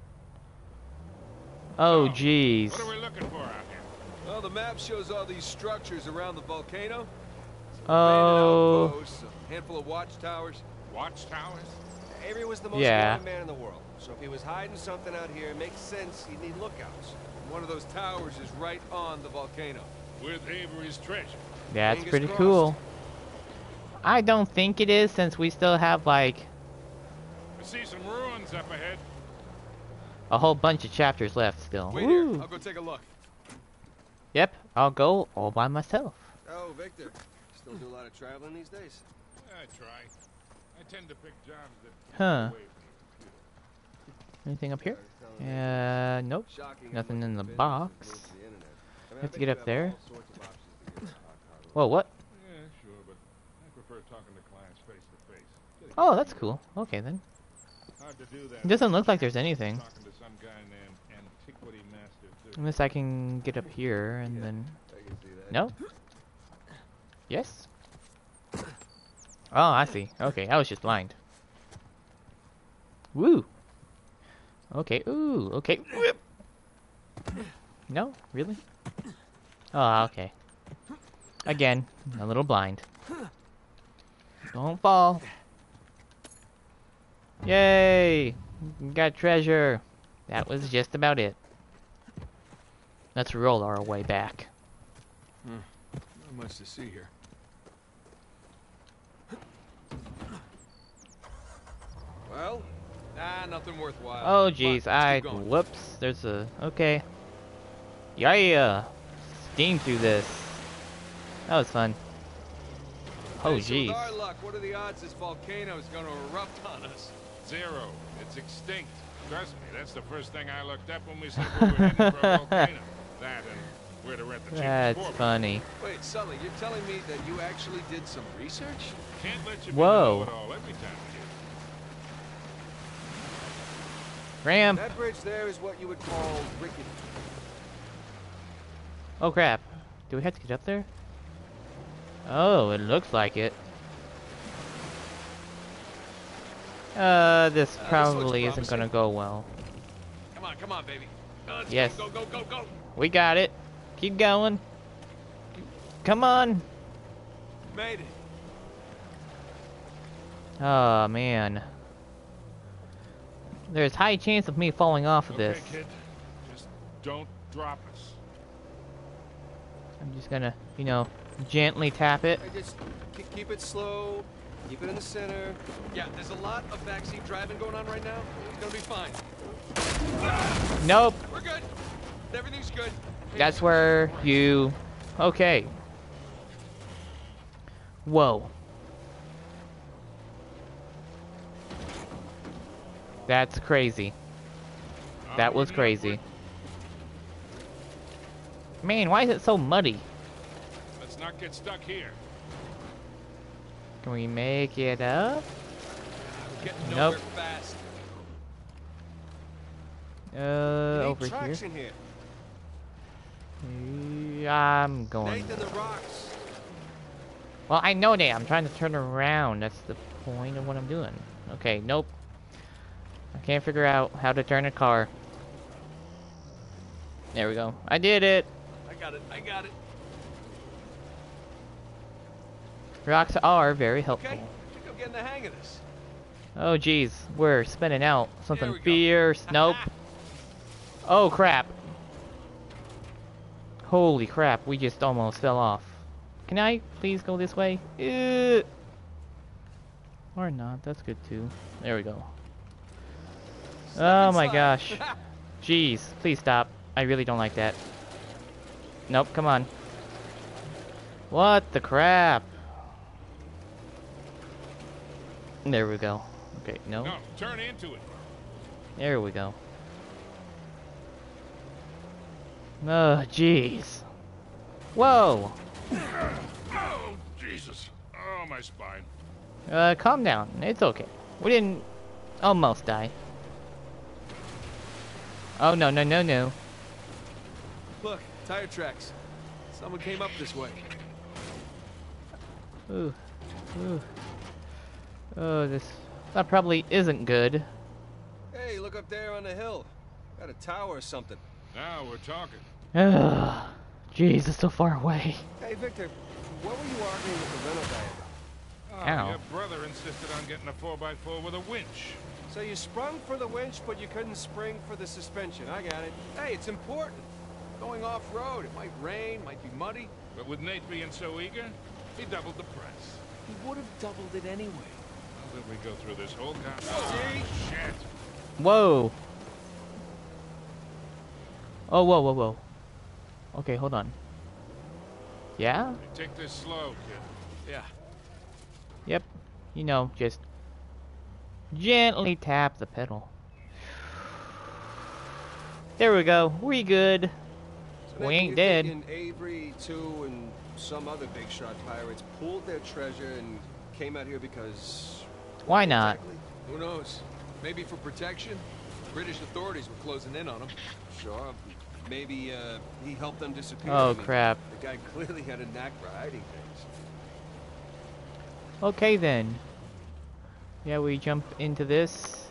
Oh jeez. What are we looking for out here? Well, the map shows all these structures around the volcano. Oh. Outposts, a handful of watchtowers. Watchtowers? Avery was the most Yeah. wanted man in the world. So if he was hiding something out here, it makes sense he'd need lookouts. One of those towers is right on the volcano. With Avery's treasure. That's Fingers pretty crossed. cool. I don't think it is, since we still have like I see some ruins up ahead. a whole bunch of chapters left still. Wait Woo. here. I'll go take a look. Yep, I'll go all by myself. Oh, Victor. Still do a lot of traveling these days. I try. I tend to pick jobs that Huh. away from the computer. Anything up here? Uh, nope. Shocking how Nothing much in the business box. has moved to the internet. I mean, I Have to bet get you up have there. all sorts of options to get our car. Whoa, what? Yeah, sure, but I prefer talking to clients face to face. Oh, that's cool. Okay then. Hard to do that. It doesn't look like there's anything. Talking to some guy named Antiquity Master too. Unless I can get up here and then... I can see that. No? Yes? Oh, I see. Okay, I was just blind. Woo! Okay, ooh, okay. Whip. No? Really? Oh, okay. Again, a little blind. Don't fall. Yay! We got treasure. That was just about it. Let's roll our way back. Hmm. Not much to see here. Well, nah, nothing worthwhile. Oh jeez, I keep going. whoops. There's a okay. Yeah, steam through this. That was fun. Oh Hey, so jeez. with our luck, what are the odds this volcano is going to erupt on us? Zero. It's extinct. Trust me, that's the first thing I looked up when we said we were heading for a volcano. That and where to rent the cheapest That's four-wheeler. funny. Wait, Sully, you're telling me that you actually did some research? Can't let you Whoa. know it all every time, kid. Ramp. That bridge there is what you would call rickety. Oh crap. Do we have to get up there? Oh, it looks like it. Uh, this Uh, probably this isn't promising. gonna go well. Come on, come on, baby. Let's Yes. go, go, go, go, go. We got it. Keep going. Come on. Made it. Oh man. There's high chance of me falling off of Okay, this. kid. Just don't drop us. I'm just gonna, you know, gently tap it. Hey, just keep, keep it slow. Keep it in the center. Yeah, there's a lot of backseat driving going on right now. It's gonna be fine. Nope. We're good. Everything's good. Hey, That's where you... Okay. Whoa. That's crazy. That was crazy. Man, why is it so muddy? Let's not get stuck here. Can we make it up? We're getting Nope. nowhere fast. Uh, You need over here. traction here. Yeah, I'm going. Nathan, the rocks. Well, I know that. I'm trying to turn around. That's the point of what I'm doing. Okay, nope. I can't figure out how to turn a car. There we go. I did it. I got it. I got it. Rocks are very helpful. Okay, I think I'm getting the hang of this. Oh, geez. We're spinning out. There Something we go. fierce. Nope. Oh, crap. Holy crap. We just almost fell off. Can I please go this way? Uh, or not. That's good, too. There we go. Oh, my gosh. Jeez. Please stop. I really don't like that. Nope. Come on. What the crap? There we go. Okay, no. No, turn into it. There we go. Oh, jeez. Whoa! Oh, Jesus. Oh, my spine. Uh, calm down. It's okay. We didn't almost die. Oh, no, no, no, no. Look, tire tracks. Someone came up this way. Ooh. Ooh. Oh, this... That probably isn't good. Hey, look up there on the hill. Got a tower or something. Now we're talking. Ugh. Jeez, it's so far away. Hey, Victor, what were you arguing with the rental guy about? Oh, Ow. your brother insisted on getting a four by four with a winch. So you sprung for the winch, but you couldn't spring for the suspension. I got it. Hey, it's important. Going off-road, it might rain, might be muddy. But with Nate being so eager, he doubled the price. He would have doubled it anyway. How did we go through this whole con- See? Shit. Whoa. Oh, whoa, whoa, whoa. Okay, hold on. Yeah? Hey, take this slow, kid. Yeah. Yep. You know, just gently tap the pedal. There we go. We good. So We Nathan, ain't you're dead. thinking Avery, too, and some other big shot pirates pulled their treasure and came out here because... Why not? Exactly? Who knows? Maybe for protection? British authorities were closing in on him. Sure. Maybe uh, he helped them disappear. Oh, I mean, crap. The guy clearly had a knack for hiding things. Okay then. Yeah, we jump into this.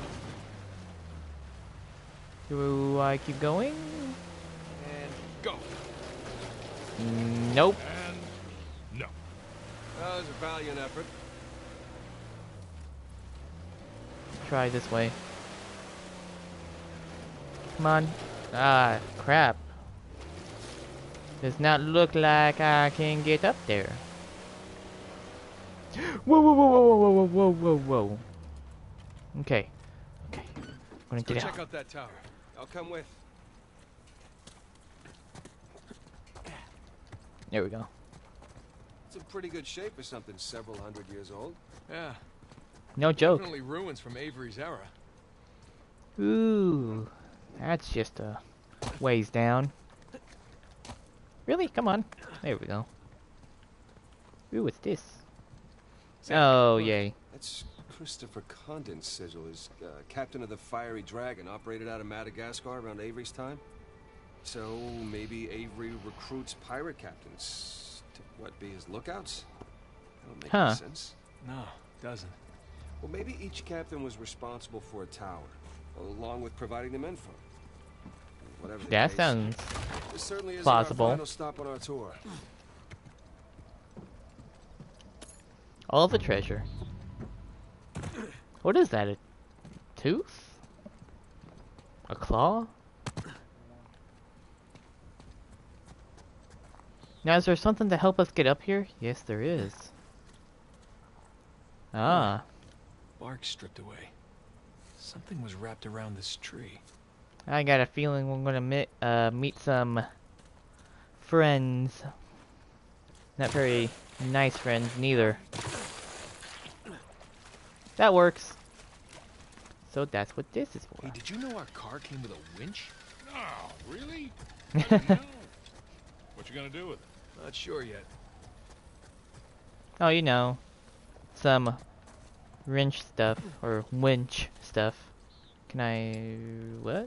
Do I keep going? And go. Nope. And no. That was a valiant effort. Try this way. Come on. Ah, crap. Does not look like I can get up there. Whoa, whoa, whoa, whoa, whoa, whoa, whoa, whoa, whoa. Okay. Okay. I'm gonna Go get check out. out that tower. I'll come with. There we go. It's in pretty good shape for something several hundred years old. Yeah. No joke. Definitely ruins from Avery's era. Ooh. That's just a ways down. Really? Come on. There we go. Ooh, what's this? Oh, yay. That's Christopher Condon's sigil. Is uh, captain of the Fiery Dragon, operated out of Madagascar around Avery's time. So maybe Avery recruits pirate captains to what, be his lookouts? That don't make Huh. any sense. No, doesn't. Well, maybe each captain was responsible for a tower, along with providing them info. Whatever the That case, sounds this certainly isn't plausible. our final stop on our tour. All the treasure. What is that? A tooth? A claw? Now, is there something to help us get up here? Yes, there is. Ah. Bark stripped away. Something was wrapped around this tree. I got a feeling we're gonna meet, uh, meet some friends. Not very nice friends, neither. That works. So that's what this is for. Hey, did you know our car came with a winch? No, really? I didn't know. What you gonna do with it? Not sure yet. Oh, you know, some wrench stuff or winch stuff. Can I what?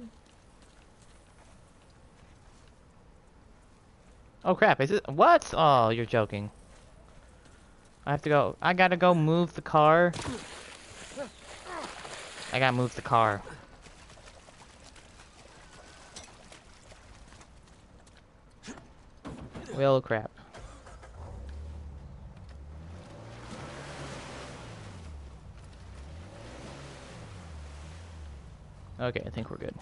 Oh crap! Is it what? Oh, you're joking. I have to go. I gotta go move the car. I gotta move the car. Well, crap. Okay, I think we're good.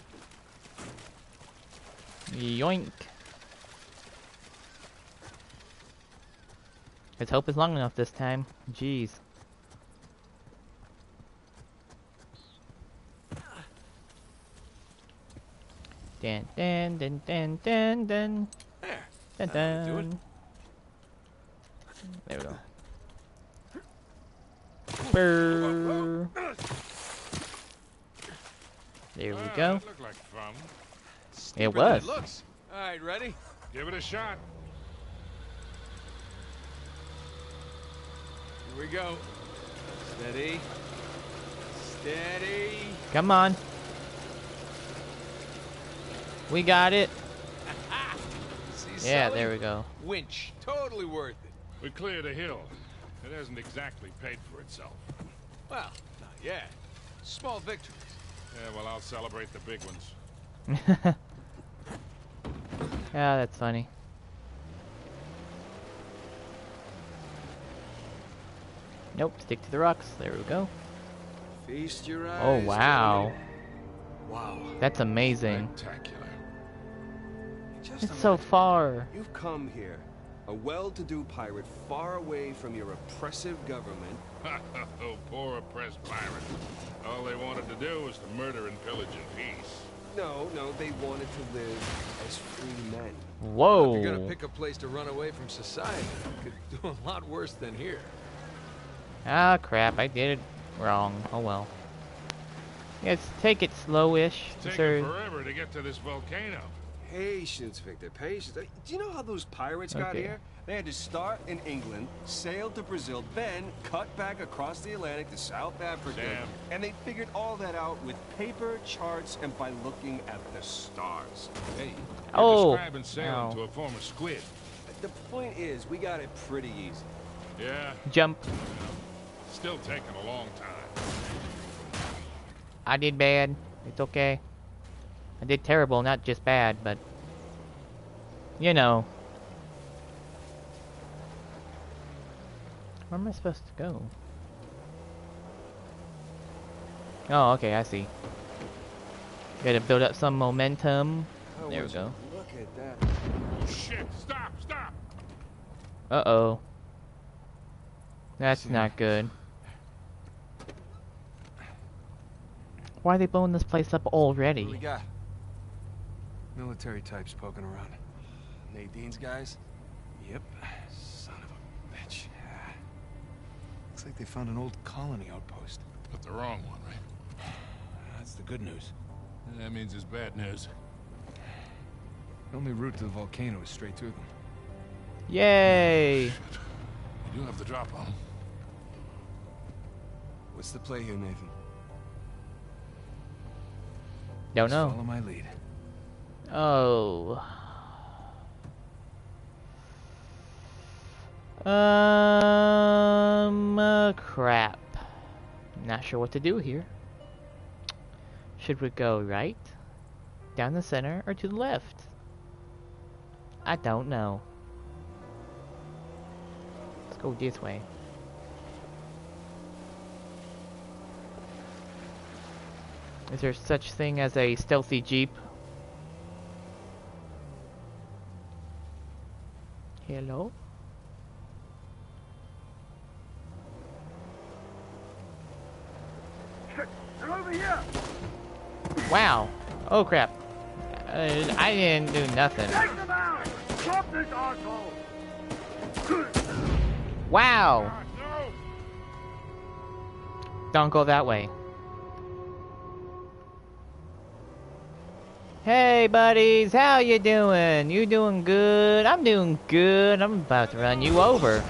Yoink. Let's hope it's long enough this time. Jeez. Dun dun dun dun dun dun. There. Dun That'll do it. dun. There we go. Brrr. There we Ah, go. that looked like fun. It Steeper than was. It looks. All right, ready? Give it a shot. Here we go. Steady. Steady. Come on. We got it. See, Yeah, Sully? there we go. Winch. Totally worth it. We cleared a hill. It hasn't exactly paid for itself. Well, not yet. Small victories. Yeah, well, I'll celebrate the big ones. Yeah, that's funny. Nope, stick to the rocks. There we go. Feast your eyes. Oh, wow. Wow. That's amazing. Spectacular. Just It's so imagine. far. You've come here, a well-to-do pirate far away from your oppressive government. Oh, poor oppressed pirate. All they wanted to do was to murder and pillage in peace. No, no, they wanted to live as free men. Whoa. If you're gonna pick a place to run away from society, you could do a lot worse than here. Ah, crap. I did it wrong. Oh, well. Let's take it slowish. It's taken sir. forever to get to this volcano. Patience, Victor, patience. Uh, Do you know how those pirates got Okay. here? They had to start in England, sail to Brazil, then cut back across the Atlantic to South Africa. Damn. And they figured all that out with paper, charts, and by looking at the stars. Hey, you're Oh. describing sailing Ow. to a former squid. The point is, we got it pretty easy. Yeah, Jump. still taking a long time. I did bad. It's okay. I did terrible, not just bad, but... You know. Where am I supposed to go? Oh, okay, I see. Gotta build up some momentum. Oh, There we would you go. Look at that. Oh, shit, stop, stop! Uh-oh. That's not good. why are they blowing this place up already? What do we got? Military types poking around. Nadine's guys? Yep. Son of a bitch. Looks like they found an old colony outpost. But the wrong one, right? That's the good news. That means it's bad news. The only route to the volcano is straight to them. Yay! You do have the drop on them. What's the play here, Nathan? Don't Just know. follow my lead. Oh. Um, uh, crap. Not sure what to do here. Should we go right, down the center, or to the left? I don't know. Let's go this way. Is there such thing as a stealthy jeep? Hello? They're over here! Wow. Oh crap. Uh, I didn't do nothing. Take them out! Drop this asshole! Wow. Don't go that way. Hey buddies, how you doing? You doing good? I'm doing good. I'm about to run you over.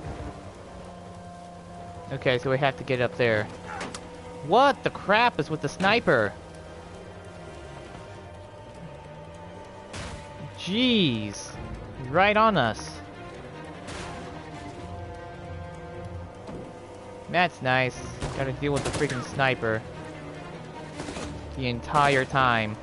Okay, so we have to get up there. What the crap is with the sniper? Jeez. He's right on us. That's nice. Gotta deal with the freaking sniper the entire time.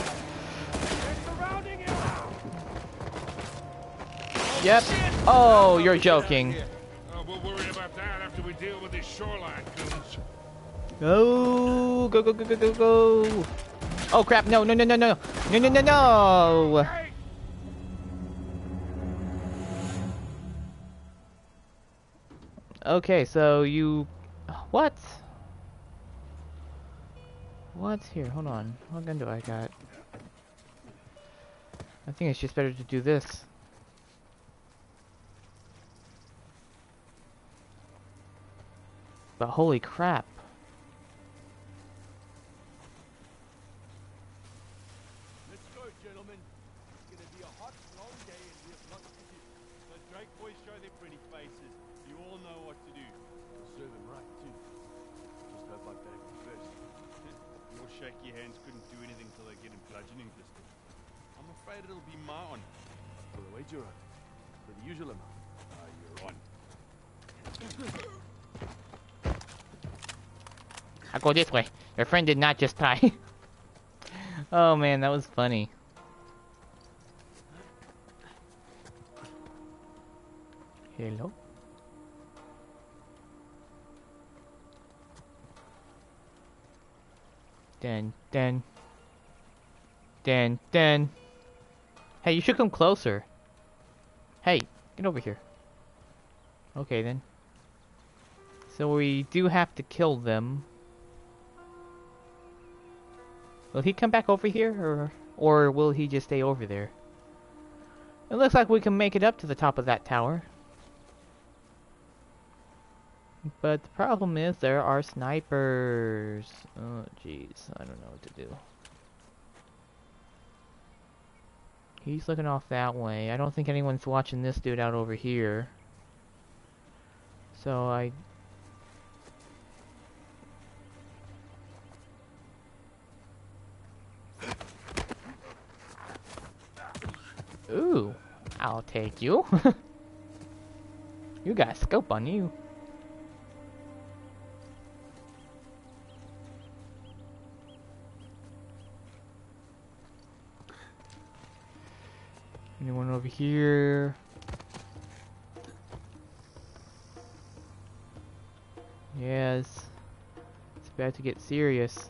Yep. Oh, you're joking. Oh, we'll worry about that after we deal with these shoreline goons. Go, go, go, go, go, go, go. Oh crap! No, no, no, no, no, no, no, no, no. Okay, so you, what? What? Here, hold on. What gun do I got? I think it's just better to do this. But holy crap. Let's go, gentlemen. It's gonna be a hot, long day and we have lots to do. So Drake boys show their pretty faces. You all know what to do. We'll serve them right, too. Just hope I bag them first. Your shaky hands couldn't do anything till they get in bludgeoning distance. I'm afraid it'll be my honor. For the wager on. For the usual amount. Ah, you're on. I'll go this way. Your friend did not just die. Oh man, that was funny. Hello? Dun dun. Dun dun. Hey, you should come closer. Hey, get over here. Okay then. So we do have to kill them. Will he come back over here, or or will he just stay over there? It looks like we can make it up to the top of that tower. But the problem is there are snipers. Oh jeez, I don't know what to do. He's looking off that way. I don't think anyone's watching this dude out over here. So I... Ooh, I'll take you. You got a scope on you. Anyone over here? Yes. It's about to get serious.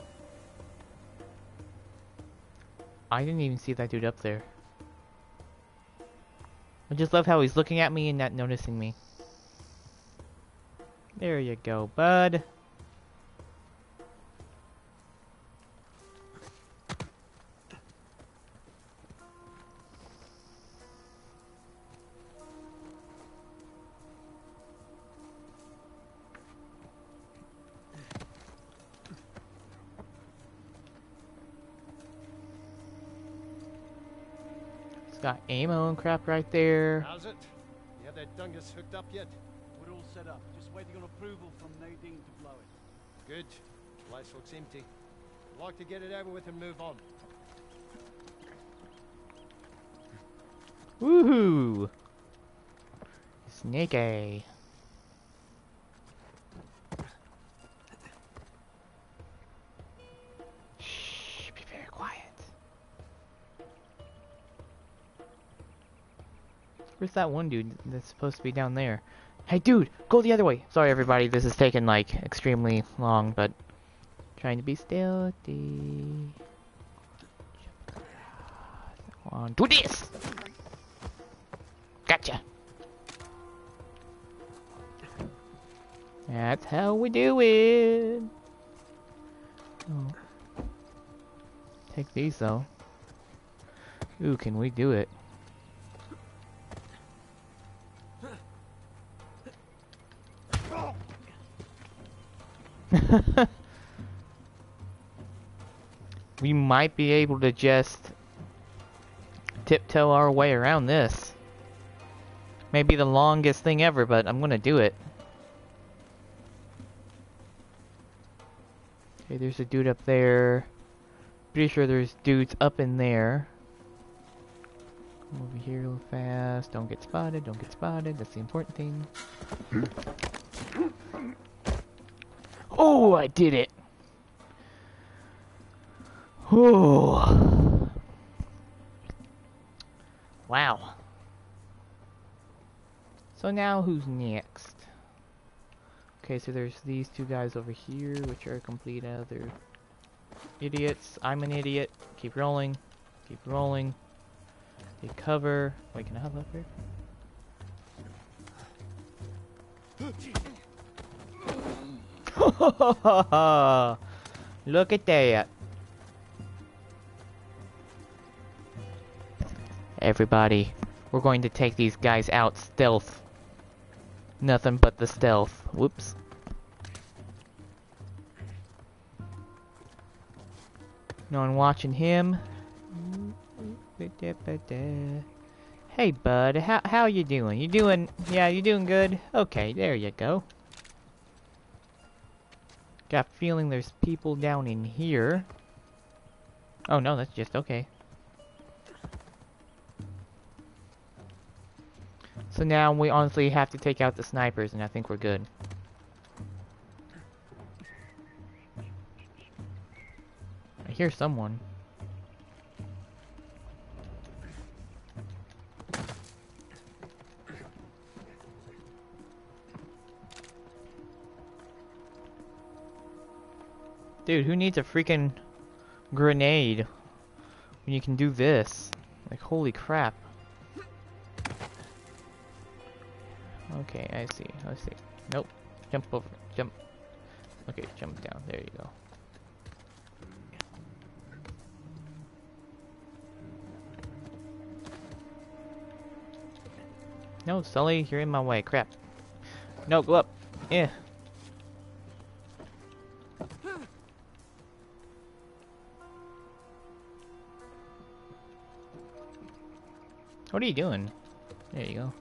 I didn't even see that dude up there. just love how he's looking at me and not noticing me. There you go, bud. It's got ammo and crap right there. How's it? You have that dungus hooked up yet? We're all set up. Just waiting on approval from Nadine to blow it. Good. Place looks empty. I'd like to get it over with and move on. Woohoo! Sneaky. Shh, be very quiet. Where's that one dude that's supposed to be down there? Hey dude, go the other way! Sorry everybody, this is taking like extremely long, but trying to be stealthy. Come on, do this! Gotcha! That's how we do it! Oh. Take these though. Ooh, can we do it? We might be able to just tiptoe our way around this. Maybe the longest thing ever, but I'm gonna do it. Okay, there's a dude up there. Pretty sure there's dudes up in there. Come over here real fast. Don't get spotted, don't get spotted. That's the important thing. Oh, I did it! Oh. Wow. So now who's next? Okay, so there's these two guys over here, which are complete other idiots. I'm an idiot. Keep rolling. Keep rolling. Take cover. Wait, can I hop up here? Look at that. Everybody, we're going to take these guys out stealth. Nothing but the stealth. Whoops. No one watching him. Hey bud, how how you doing? You doing? Yeah, you doing good? Okay, there you go. Got a feeling there's people down in here. Oh no, that's just okay. So now we honestly have to take out the snipers, and I think we're good. I hear someone. Dude, who needs a freaking grenade when you can do this? Like, holy crap. Okay, I see. I see. Nope. Jump over. Jump. Okay, jump down. There you go. No, Sully, you're in my way. Crap. No, go up. Yeah. What are you doing? There you go.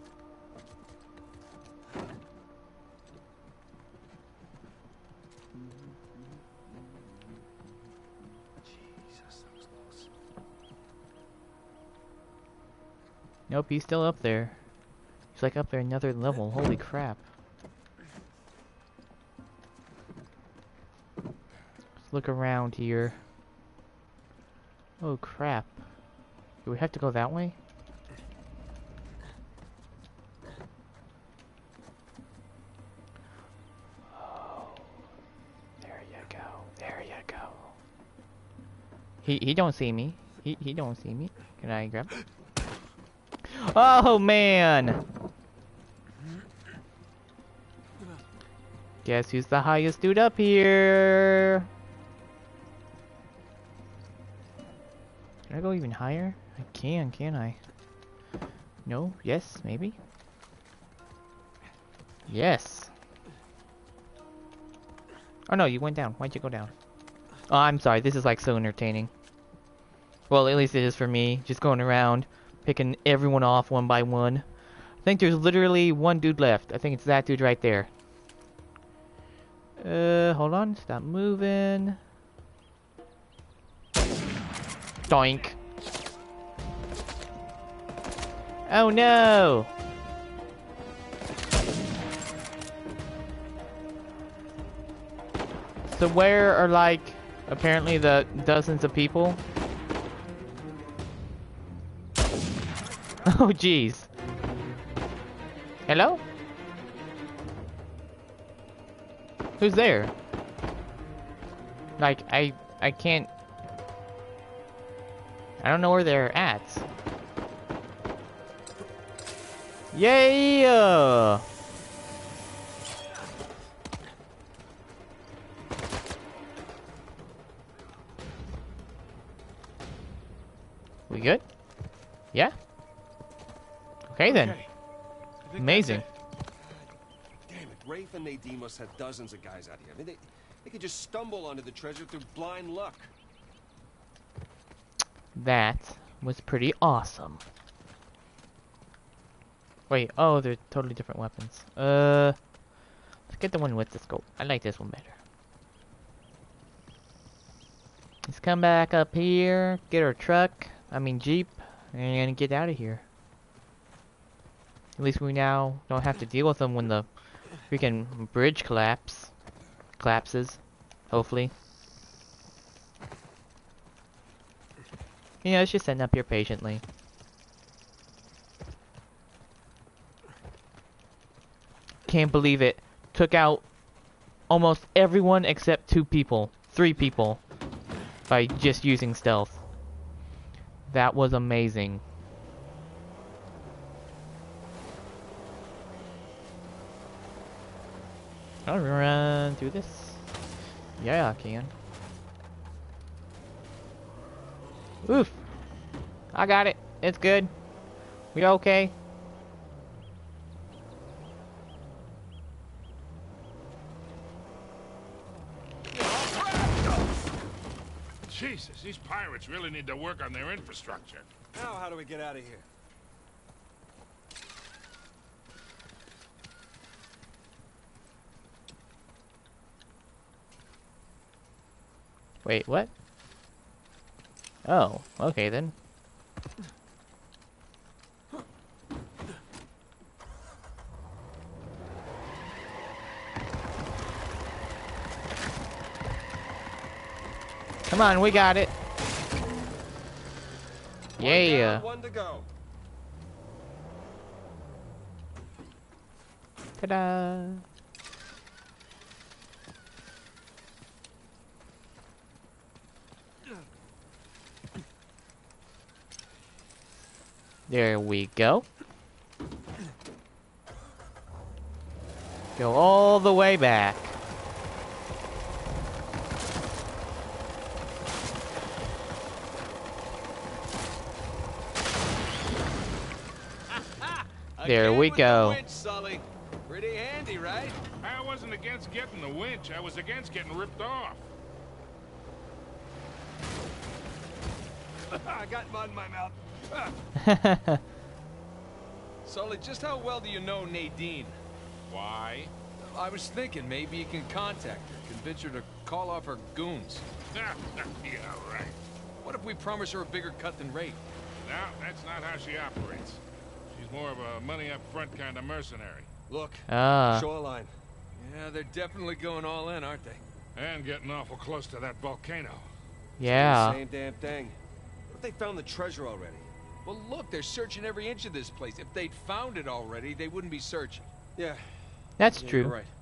Nope, he's still up there. He's like up there another level. Holy crap. Let's look around here. Oh crap. Do we have to go that way? Oh. There you go. There you go. He he don't see me. He he don't see me. Can I grab? Oh man! Guess who's the highest dude up here? Can I go even higher? I can, can I? No? Yes? Maybe? Yes! Oh no, you went down. Why'd you go down? Oh, I'm sorry. This is like so entertaining. Well, at least it is for me. Just going around, picking everyone off one by one. I think there's literally one dude left. I think it's that dude right there. Uh, hold on. Stop moving. Doink. Oh no! So where are like apparently the dozens of people? Oh jeez. Hello? Who's there? Like I I can't I don't know where they're at. Yeah! We good? Yeah? Okay then. Okay. Amazing. Damn it, Rafe and Nadine must have dozens of guys out here. I mean, they, they could just stumble onto the treasure through blind luck. That was pretty awesome. Wait, oh, they're totally different weapons. Uh, let's get the one with the scope. I like this one better. Let's come back up here, get our truck, I mean Jeep, and get out of here. At least we now don't have to deal with them when the freaking bridge collapse collapses. Hopefully. You know, it's just sitting up here patiently. Can't believe it. Took out almost everyone except two people. Three people. By just using stealth. That was amazing. I'll run through this. Yeah, I can. Oof. I got it. It's good. We okay? Jesus, these pirates really need to work on their infrastructure. Now, how do we get out of here? Wait, what? Oh, okay then. Come on, we got it. Yeah. One to go. Ta-da. There we go. Go all the way back. There we go. The winch, Sully. Pretty handy, right? I wasn't against getting the winch. I was against getting ripped off. I got mud in my mouth. Sully, just how well do you know Nadine? Why? I was thinking maybe you can contact her, convince her to call off her goons. Yeah, right. What if we promise her a bigger cut than Rafe? No, that's not how she operates. She's more of a money-up-front kind of mercenary. Look, Ah. Shoreline. Yeah, they're definitely going all in, aren't they? And getting awful close to that volcano. Yeah. Same damn thing. What if they found the treasure already? Well, look, they're searching every inch of this place. If they'd found it already, they wouldn't be searching. Yeah. That's yeah, true. You're right.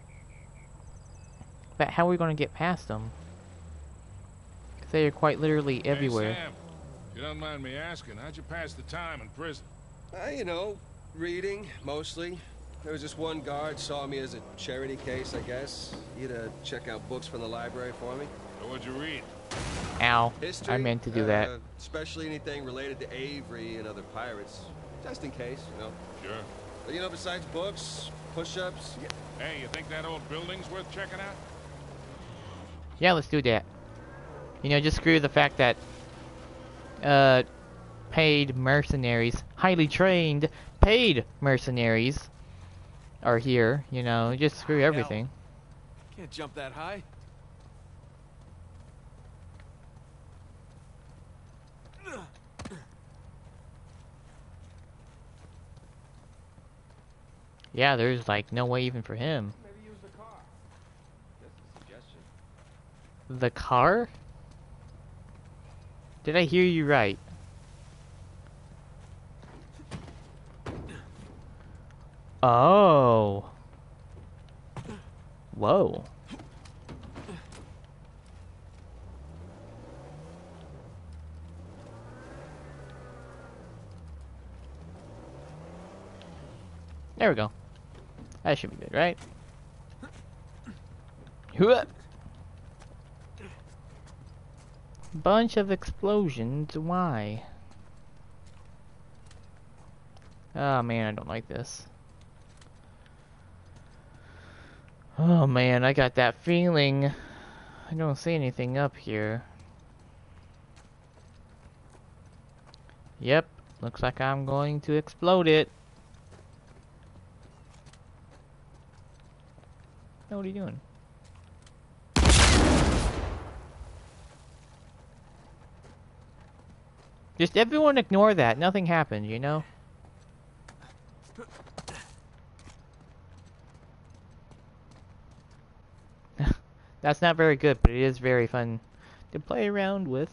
But how are we going to get past them? Because they are quite literally everywhere. Hey, Sam, if you don't mind me asking, how'd you pass the time in prison? Uh, you know, reading, mostly. There was this one guard saw me as a charity case, I guess. He'd uh, check out books from the library for me. So what'd you read? Ow. History, I meant to do uh, that. Especially anything related to Avery and other pirates. Just in case, you know. Sure. But, you know, besides books, push-ups... Yeah. Hey, you think that old building's worth checking out? Yeah, let's do that. You know, just screw the fact that uh, paid mercenaries, highly trained paid mercenaries are here. You know, just screw everything. Can't jump that high. Yeah, there's like no way even for him. Maybe use the car. That's a suggestion. The car? Did I hear you right? Oh. Whoa. There we go. That should be good, right? Hooah! Bunch of explosions. Why? Oh man, I don't like this. Oh man, I got that feeling. I don't see anything up here. Yep, looks like I'm going to explode it. Oh, what are you doing? Just everyone ignore that. Nothing happened, you know? That's not very good, but it is very fun to play around with.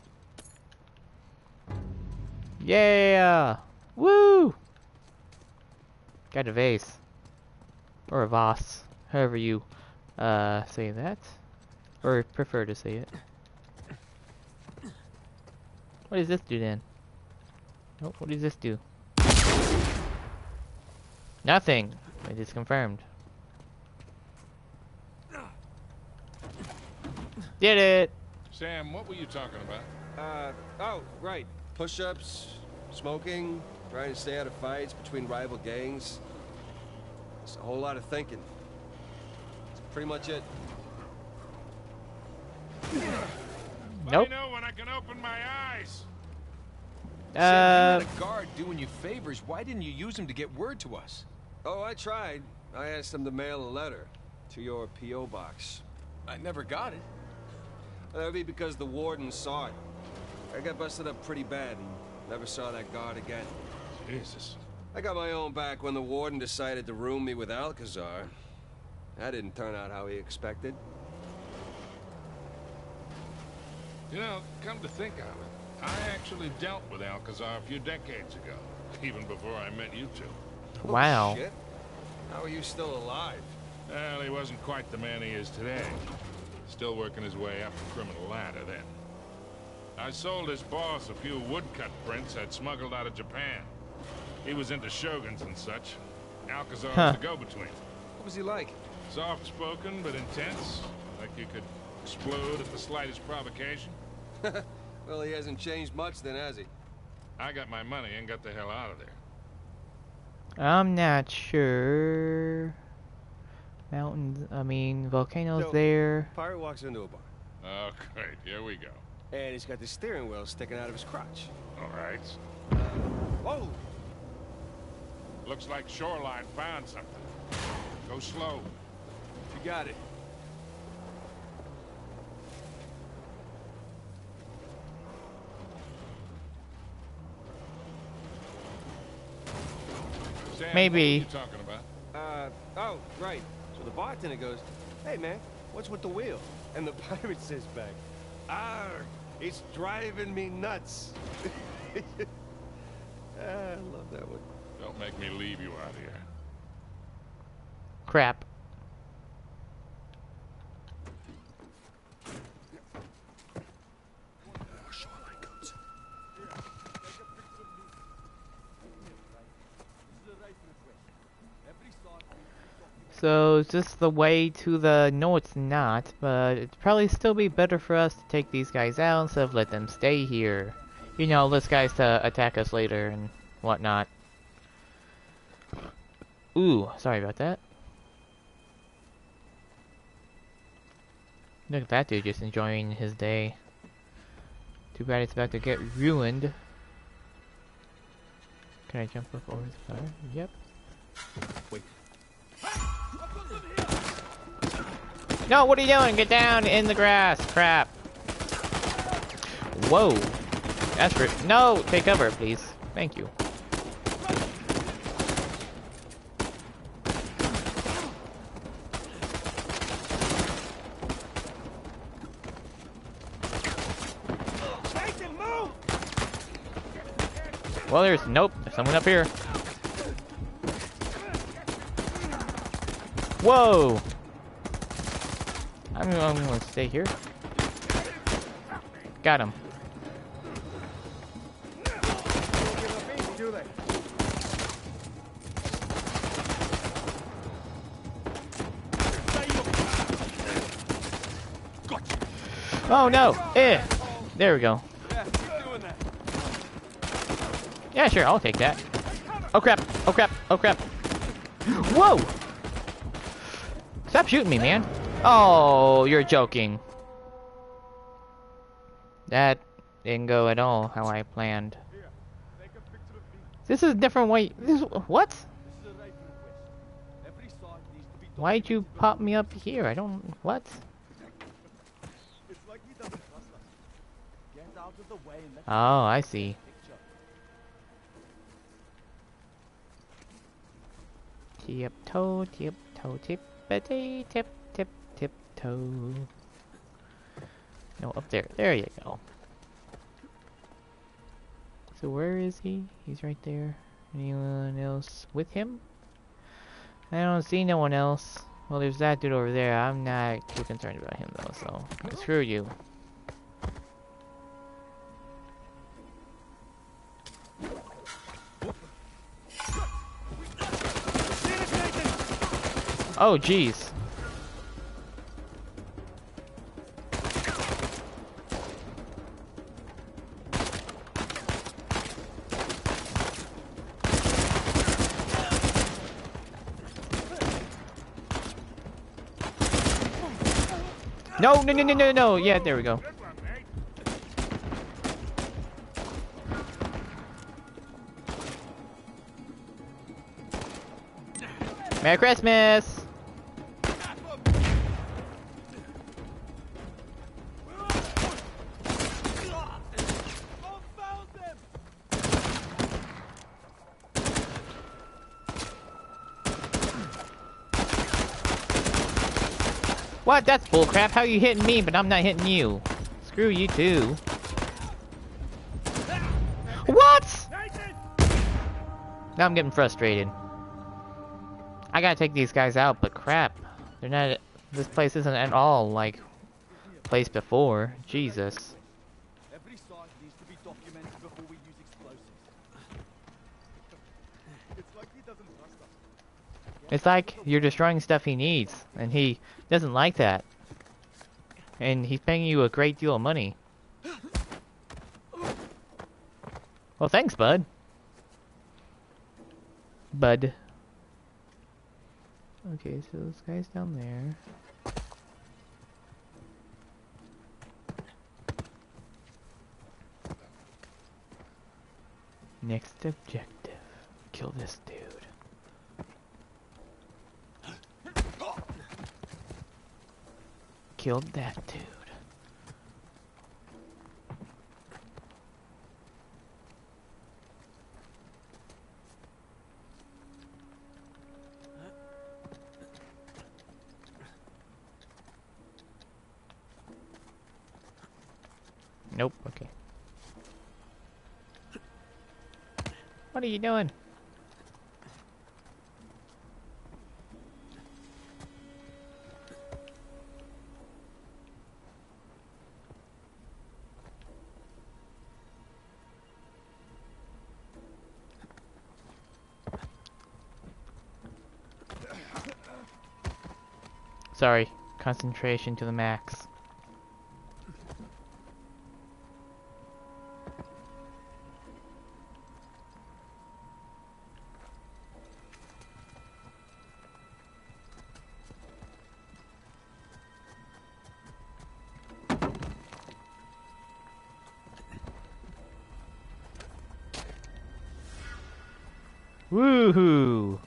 Yeah! Woo! Got a vase. Or a vase. However you uh, say that. Or prefer to say it. What does this do then? Oh, what does this do? Nothing. It is confirmed. Did it! Sam, what were you talking about? Uh, oh, right. Push-ups, smoking, trying to stay out of fights between rival gangs. It's a whole lot of thinking. That's pretty much it. Let me know when I can open my eyes. Uh, Sam, you had a guard doing you favors. Why didn't you use him to get word to us? Oh, I tried. I asked him to mail a letter to your P O box. I never got it. That would be because the warden saw it. I got busted up pretty bad and never saw that guard again. Jesus. I got my own back when the warden decided to room me with Alcazar. That didn't turn out how he expected. You know, come to think of it, I actually dealt with Alcazar a few decades ago, even before I met you two. Wow. Oh, shit. How are you still alive? Well, he wasn't quite the man he is today. Still working his way up the criminal ladder then. I sold his boss a few woodcut prints I'd smuggled out of Japan. He was into shoguns and such. Alcazar Huh. was the go-between. What was he like? Soft-spoken but intense, like you could explode at the slightest provocation. Well, he hasn't changed much then, has he? I got my money and got the hell out of there. I'm not sure. Mountains, I mean, volcanoes So, there. Pirate walks into a bar, Oh, great. Here we go. and he's got the steering wheel sticking out of his crotch. All right. Uh, whoa! Looks like Shoreline found something. Go slow. You got it. Sam, Maybe. what were you talking about? Uh, oh, right. So the bartender goes, "Hey, man, what's with the wheel?" And the pirate says back, "Arr, it's driving me nuts." Ah, I love that one. Don't make me leave you out here. Crap. So is this the way to the... No, it's not, but it'd probably still be better for us to take these guys out instead of let them stay here. You know, this guys to attack us later and whatnot. Ooh, sorry about that. Look at that dude just enjoying his day. Too bad it's about to get ruined. Can I jump up over the fire? Yep. Wait. No, what are you doing? Get down in the grass. Crap. Whoa. That's for... No! Take cover, please. Thank you. Well, there's... Nope. There's someone up here. Whoa! I'm, I'm gonna stay here. Got him. Oh no! Eh! There we go. Yeah, sure, I'll take that. Oh crap! Oh crap! Oh crap! Whoa! Stop shooting me, man. Oh, you're joking. That didn't go at all how I planned. This is a different way. This what? Why'd you pop me up here? I don't... What? Oh, I see. Tip-toe, tip-toe, tip-a-tay, tip, tip, tip-toe. No, up there. There you go. So where is he? He's right there. Anyone else with him? I don't see no one else. Well, there's that dude over there. I'm not too concerned about him though, so screw you. Oh, jeez. No, no, no, no, no, no. Yeah, there we go. Merry Christmas! What? That's bullcrap. How are you hitting me, but I'm not hitting you? Screw you too. What? Now I'm getting frustrated. I gotta take these guys out, but crap. They're not... This place isn't at all like... place before. Jesus. Every site needs to be documented before we use explosives. It's like he doesn't trust us. It's like you're destroying stuff he needs, and he doesn't like that. And he's paying you a great deal of money. Well, thanks, bud. Bud. Okay, so this guy's down there. Next objective. Kill this dude. Killed that dude. Nope, okay. What are you doing? Sorry, concentration to the max. Woohoo!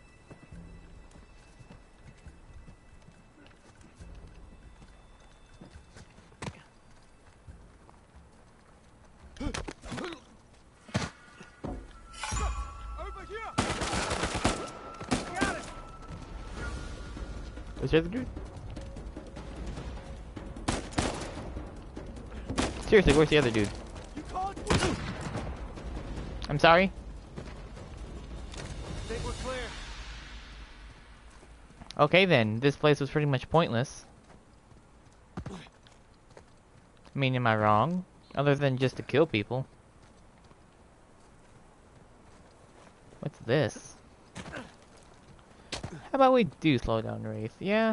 Over here! Got it! Where's the other dude? Seriously, where's the other dude? You called? I'm sorry? I think we're clear. Okay then, this place was pretty much pointless. I mean, am I wrong? Other than just to kill people. What's this? How about we do slow down Wraith? Yeah?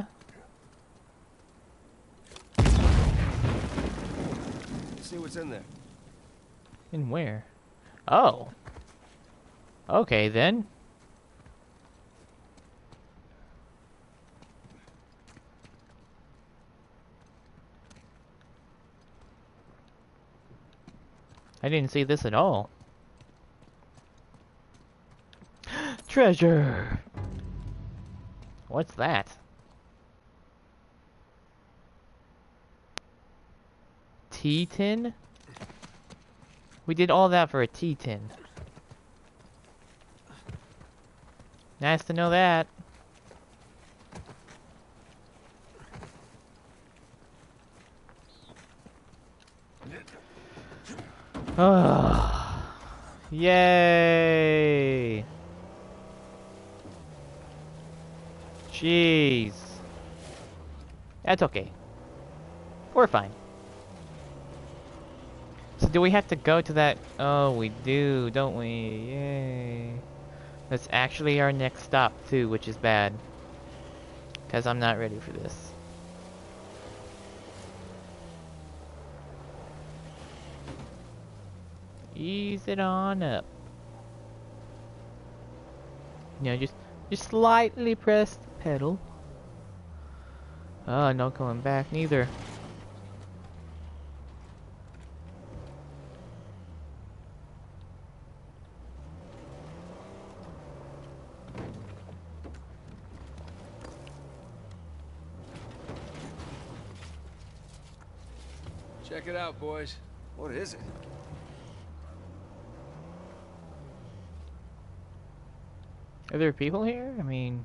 See what's in there. In where? Oh. Okay then. I didn't see this at all. Treasure! What's that? Tea tin? We did all that for a tea tin. Nice to know that. Oh, yay! Jeez. That's okay. We're fine. So do we have to go to that? Oh, we do, don't we? Yay. That's actually our next stop too, which is bad. Because I'm not ready for this. Ease it on up. You know, just just slightly press the pedal. Oh, no going back neither. Check it out, boys. What is it? Are there people here? I mean...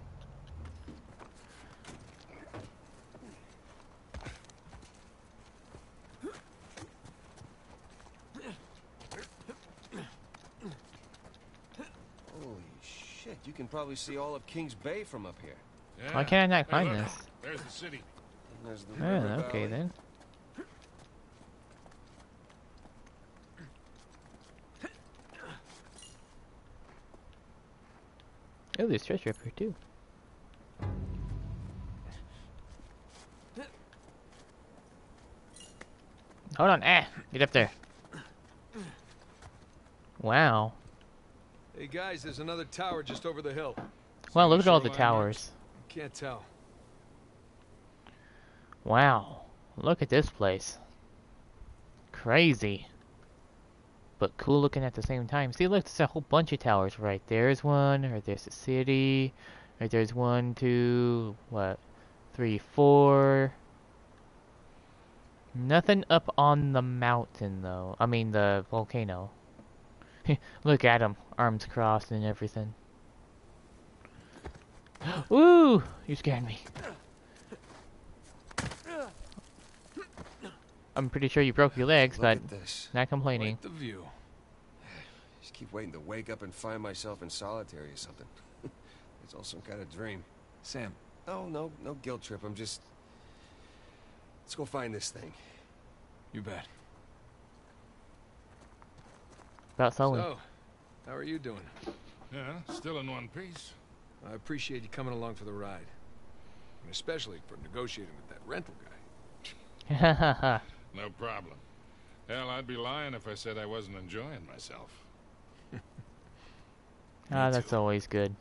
Holy shit, you can probably see all of Kings Bay from up here. Yeah. Why can't I not Hey, find look, this? There's the city. And there's the Oh, river okay valley. then. Oh, there's treasure up here too. Hold on, ah! Get up there. Wow. Hey guys, there's another tower just over the hill. Wow, look at all the shoreline towers. Can't tell. Wow. Look at this place. Crazy. But cool looking at the same time. See, look, there's a whole bunch of towers right there's one, or there's the city, or there's one, two, what, three, four. Nothing up on the mountain, though. I mean, the volcano. Look at him, arms crossed and everything. Ooh, you scared me. I'm pretty sure you broke your legs, Look but at this. not complaining. Quite the view. Just keep waiting to wake up and find myself in solitary or something. It's all some kind of dream. Sam. Oh, no, no guilt trip. I'm just... Let's go find this thing. You bet. About Sully. So, how are you doing? Yeah, still in one piece. I appreciate you coming along for the ride. And especially for negotiating with that rental guy. No problem. Hell, I'd be lying if I said I wasn't enjoying myself. Ah, that's always good.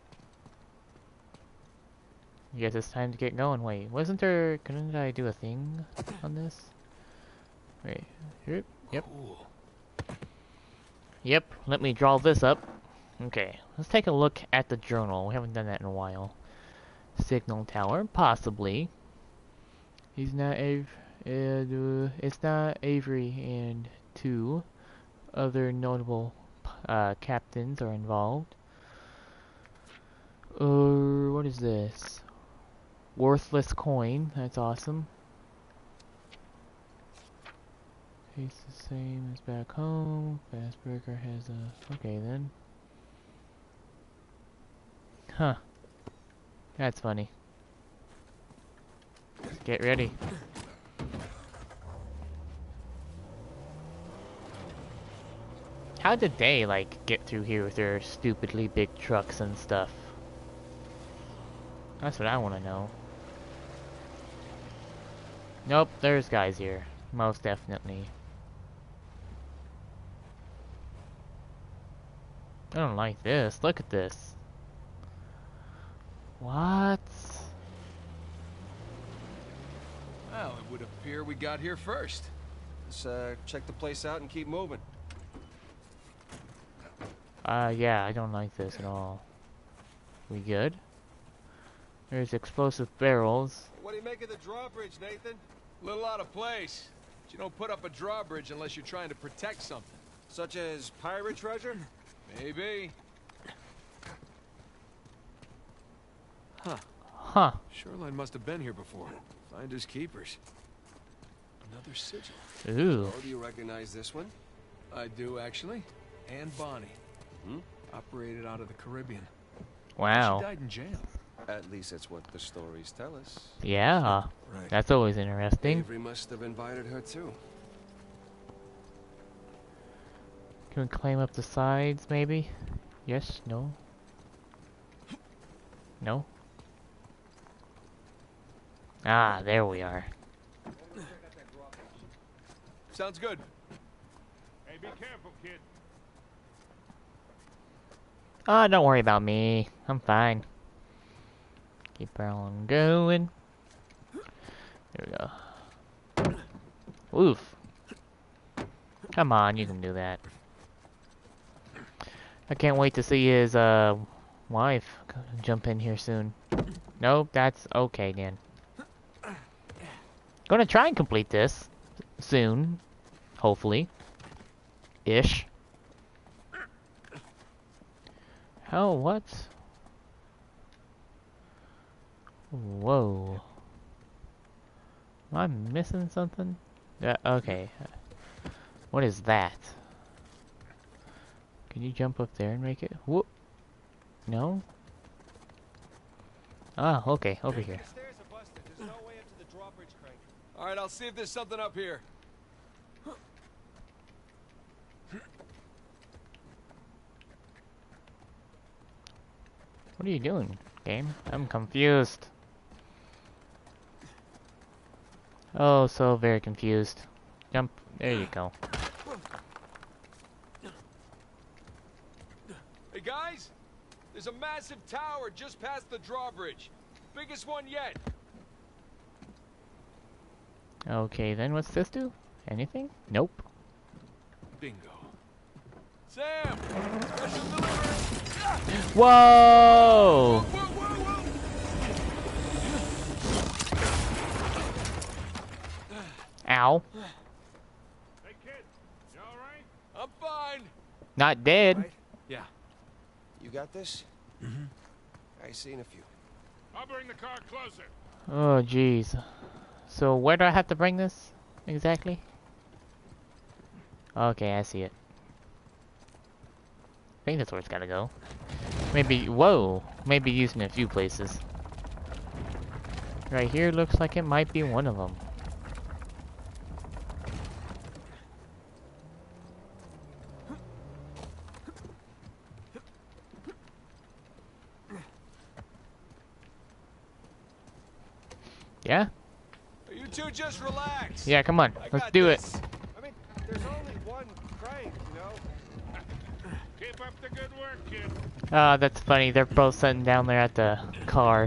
I guess it's time to get going. Wait, wasn't there... Couldn't I do a thing on this? Wait, here, yep. Cool. Yep, let me draw this up. Okay, let's take a look at the journal. We haven't done that in a while. Signal tower, possibly. He's not Av- uh, it's not Avery and two other notable uh, captains are involved. Uh, what is this? Worthless coin. That's awesome. Tastes the same as back home. Fast Burger has a... Okay then. Huh. That's funny. Let's get ready. How did they, like, get through here with their stupidly big trucks and stuff? That's what I want to know. Nope, there's guys here. Most definitely. I don't like this. Look at this. What? Well, it would appear we got here first. Let's uh, check the place out and keep moving. Uh, yeah, I don't like this at all. We good? There's explosive barrels. What do you make of the drawbridge, Nathan? Little out of place. But you don't put up a drawbridge unless you're trying to protect something. Such as pirate treasure? Maybe. Huh. Huh. Shoreline must have been here before. Finders keepers. Another sigil. Ooh. Oh, do you recognize this one? I do, actually. Anne Bonny. Hmm? Operated out of the Caribbean. Wow. She died in jail. At least that's what the stories tell us. Yeah. Right. That's always interesting. Avery must have invited her too. Can we climb up the sides, maybe? Yes? No? No? Ah, there we are. Sounds good. Hey, be careful, kid. Ah, don't worry about me. I'm fine. Keep on going. There we go. Oof. Come on, you can do that. I can't wait to see his uh wife jump in here soon. Nope, that's okay then. Gonna try and complete this soon, hopefully. Ish. Oh, what? Whoa. Am I missing something? Uh, okay. What is that? Can you jump up there and make it? Whoop. No? Ah, okay, over here. The stairs are busted. There's no way up to the drawbridge crank. All right, I'll see if there's something up here. What are you doing, game? I'm confused. Oh, so very confused. Jump. There you go. Hey guys, there's a massive tower just past the drawbridge. Biggest one yet. Okay, then what's this do? Anything? Nope. Bingo. Sam! Special delivery! Whoa! Whoa, whoa, whoa! Ow. Hey, kid. You all right? I'm fine. Not dead. Right? Yeah. You got this? Mm-hmm. I seen a few. I'll bring the car closer. Oh, jeez. So where do I have to bring this exactly? Okay, I see it. I think that's where it's gotta go. Maybe, whoa, maybe used in a few places. Right here looks like it might be one of them. Yeah? You two just relax. Yeah, come on. I Let's got do this. it. I mean, there's only one crank, you know? Keep up the good work, kid. Ah, uh, that's funny. They're both sitting down there at the car.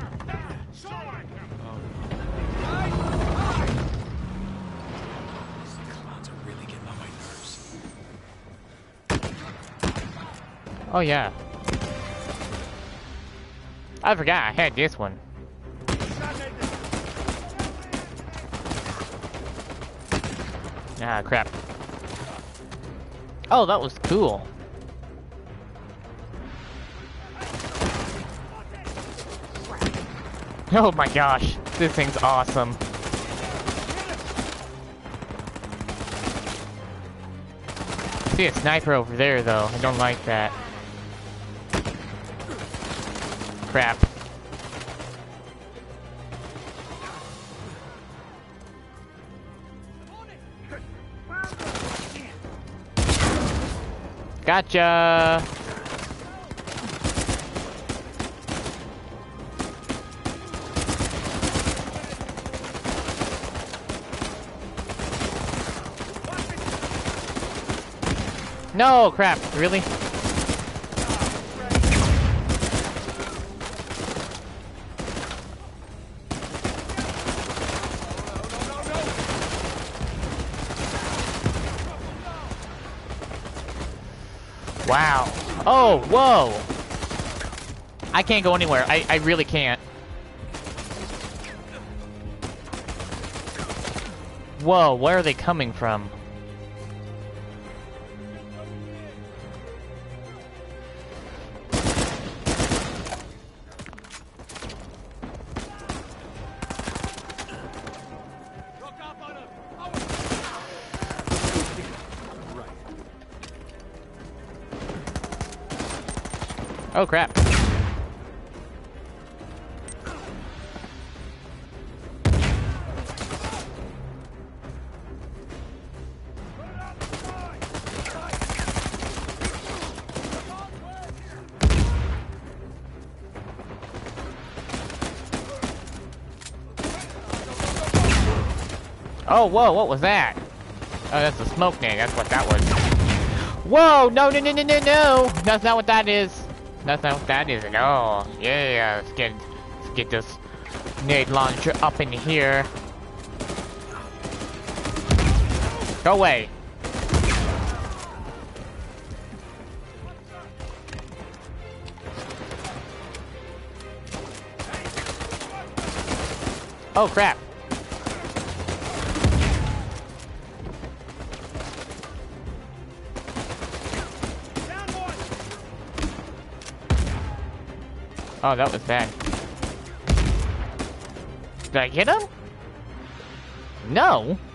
Oh yeah. I forgot I had this one. Ah, crap. Oh, that was cool. Oh my gosh, this thing's awesome. See a sniper over there though, I don't like that. Crap. Gotcha! No, crap, really? Wow. Oh, whoa! I can't go anywhere. I, I really can't. Whoa, where are they coming from? Oh crap. Oh, whoa, what was that? Oh, that's a smoke grenade, that's what that was. Whoa, no, no, no, no, no, no! That's not what that is. That's not what that is at all. Yeah, let's get, let's get this nade launcher up in here. Go away. Oh crap. Oh, that was bad. Did I get him? No.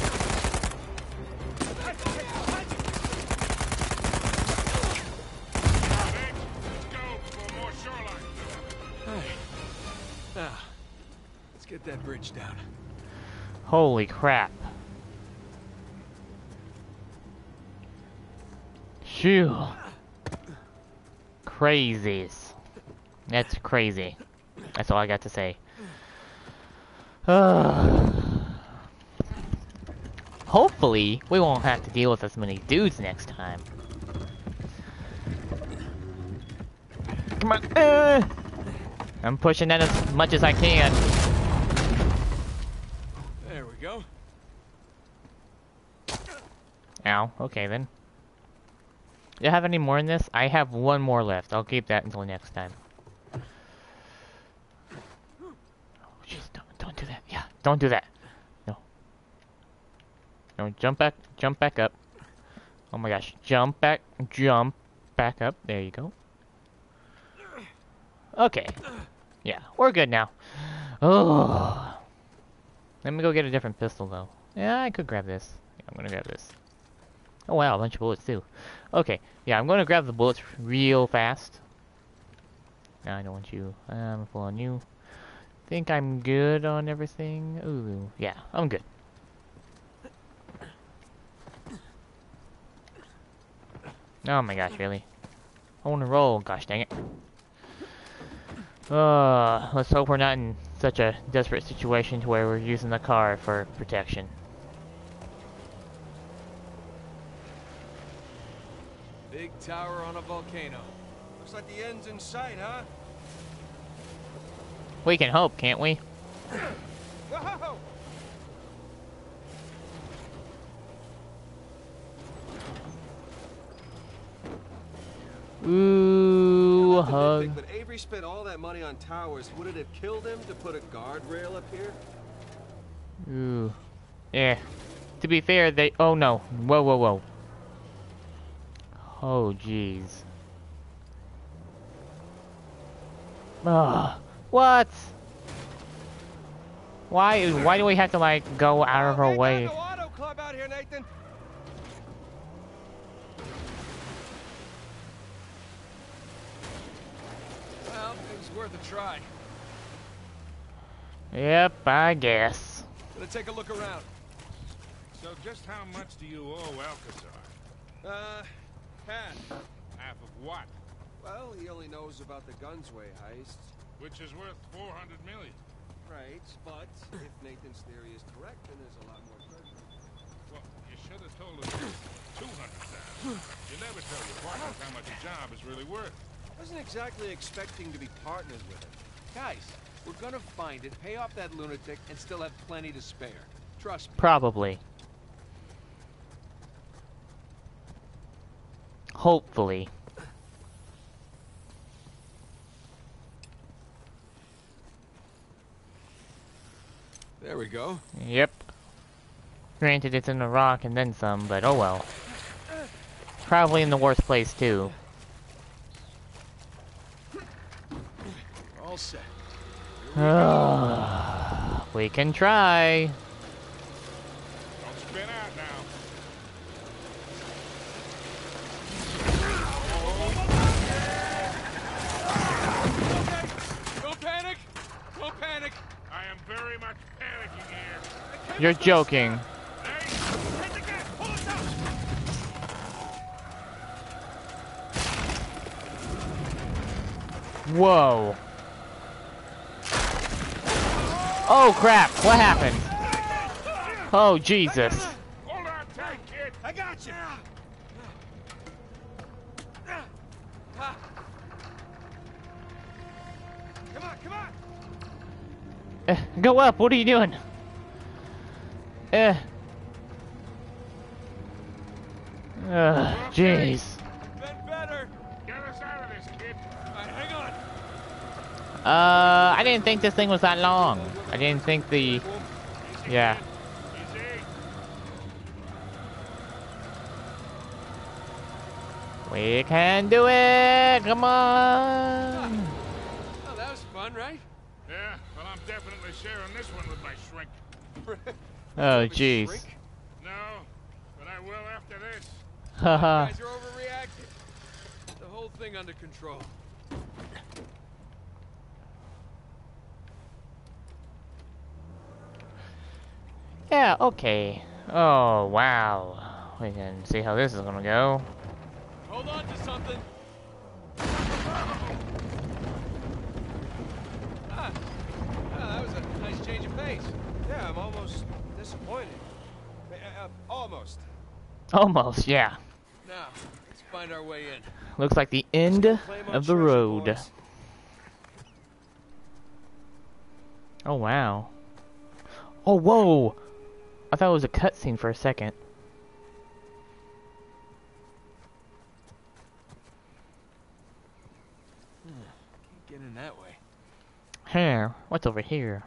Ah, let's get that bridge down. Holy crap. Phew. Crazies. That's crazy. That's all I got to say. Uh, hopefully, we won't have to deal with as many dudes next time. Come on. Uh, I'm pushing that as much as I can. There we go. Ow. Okay then. Do you have any more in this? I have one more left. I'll keep that until next time. Don't do that. Yeah, don't do that. No. No, jump back. Jump back up. Oh my gosh. Jump back. Jump back up. There you go. Okay. Yeah, we're good now. Oh. Let me go get a different pistol, though. Yeah, I could grab this. Yeah, I'm gonna grab this. Oh wow, a bunch of bullets, too. Okay. Yeah, I'm gonna grab the bullets real fast. No, I don't want you. I'm full on you. Think I'm good on everything. Ooh, yeah, I'm good. Oh my gosh, really? I want to roll. Gosh dang it. Uh, let's hope we're not in such a desperate situation to where we're using the car for protection. Big tower on a volcano. Looks like the end's in sight, huh? We can hope, can't we? Whoa! Ooh, Not to hug. nitpick, but Avery spent all that money on towers. Would it have killed him to put a guardrail up here? Ooh. Yeah. To be fair, they... Oh, no. Whoa, whoa, whoa. Oh, jeez. Ugh. What? Why, why do we have to, like, go out of our way? No auto club out here, Nathan. Well, it was worth a try. Yep, I guess. Gonna take a look around. So just how much do you owe Alcazar? Uh, half. Half of what? Well, he only knows about the Gunsway heist. Which is worth four hundred million. Right, but if Nathan's theory is correct, then there's a lot more treasure. Well, you should have told us two hundred thousand. You never tell your partners how much a job is really worth. I wasn't exactly expecting to be partners with him. Guys, we're gonna find it, pay off that lunatic, and still have plenty to spare. Trust me. Probably. Hopefully. There we go. Yep. Granted, it's in the rock and then some, but oh well. Probably in the worst place, too. We're all set. We can try. Don't spin out now. Don't panic! Don't panic! I am very much panicking here. You're joking. Whoa. Oh crap, what happened? Oh Jesus. Hold on tight, kid. I got you! Come on, come on! Uh, go up, what are you doing? Eh. Uh, jeez. Been better! Get us out of this, kid. Alright, hang on! Uh, I didn't think this thing was that long. I didn't think the... Yeah. Easy. We can do it! Come on! Oh, that was fun, right? Yeah, well, I'm definitely sharing this one with my shrink. Oh, jeez. No, but I will after this. Haha. You guys are overreacting. The whole thing under control. Yeah, okay. Oh, wow. We can see how this is gonna go. Hold on to something. Ah, ah, that was a nice change of pace. Yeah, I'm almost disappointed. Uh, uh, almost. Almost, yeah. Now, let's find our way in. Looks like the end of the road. Oh, wow. Oh, whoa! I thought it was a cutscene for a second. Get in that way. Here, what's over here?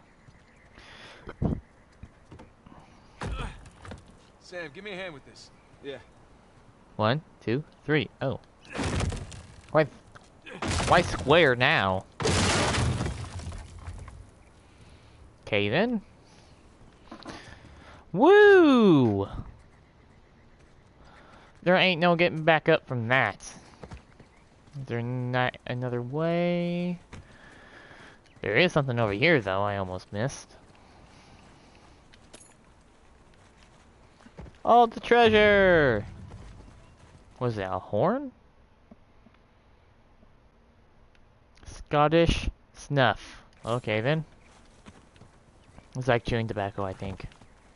Sam, give me a hand with this. Yeah. One, two, three. Oh. Why, why square now? Okay then. Woo! There ain't no getting back up from that. Is there not another way? There is something over here though I almost missed. Oh, the treasure! Was that a horn? Scottish snuff. Okay then. It's like chewing tobacco, I think.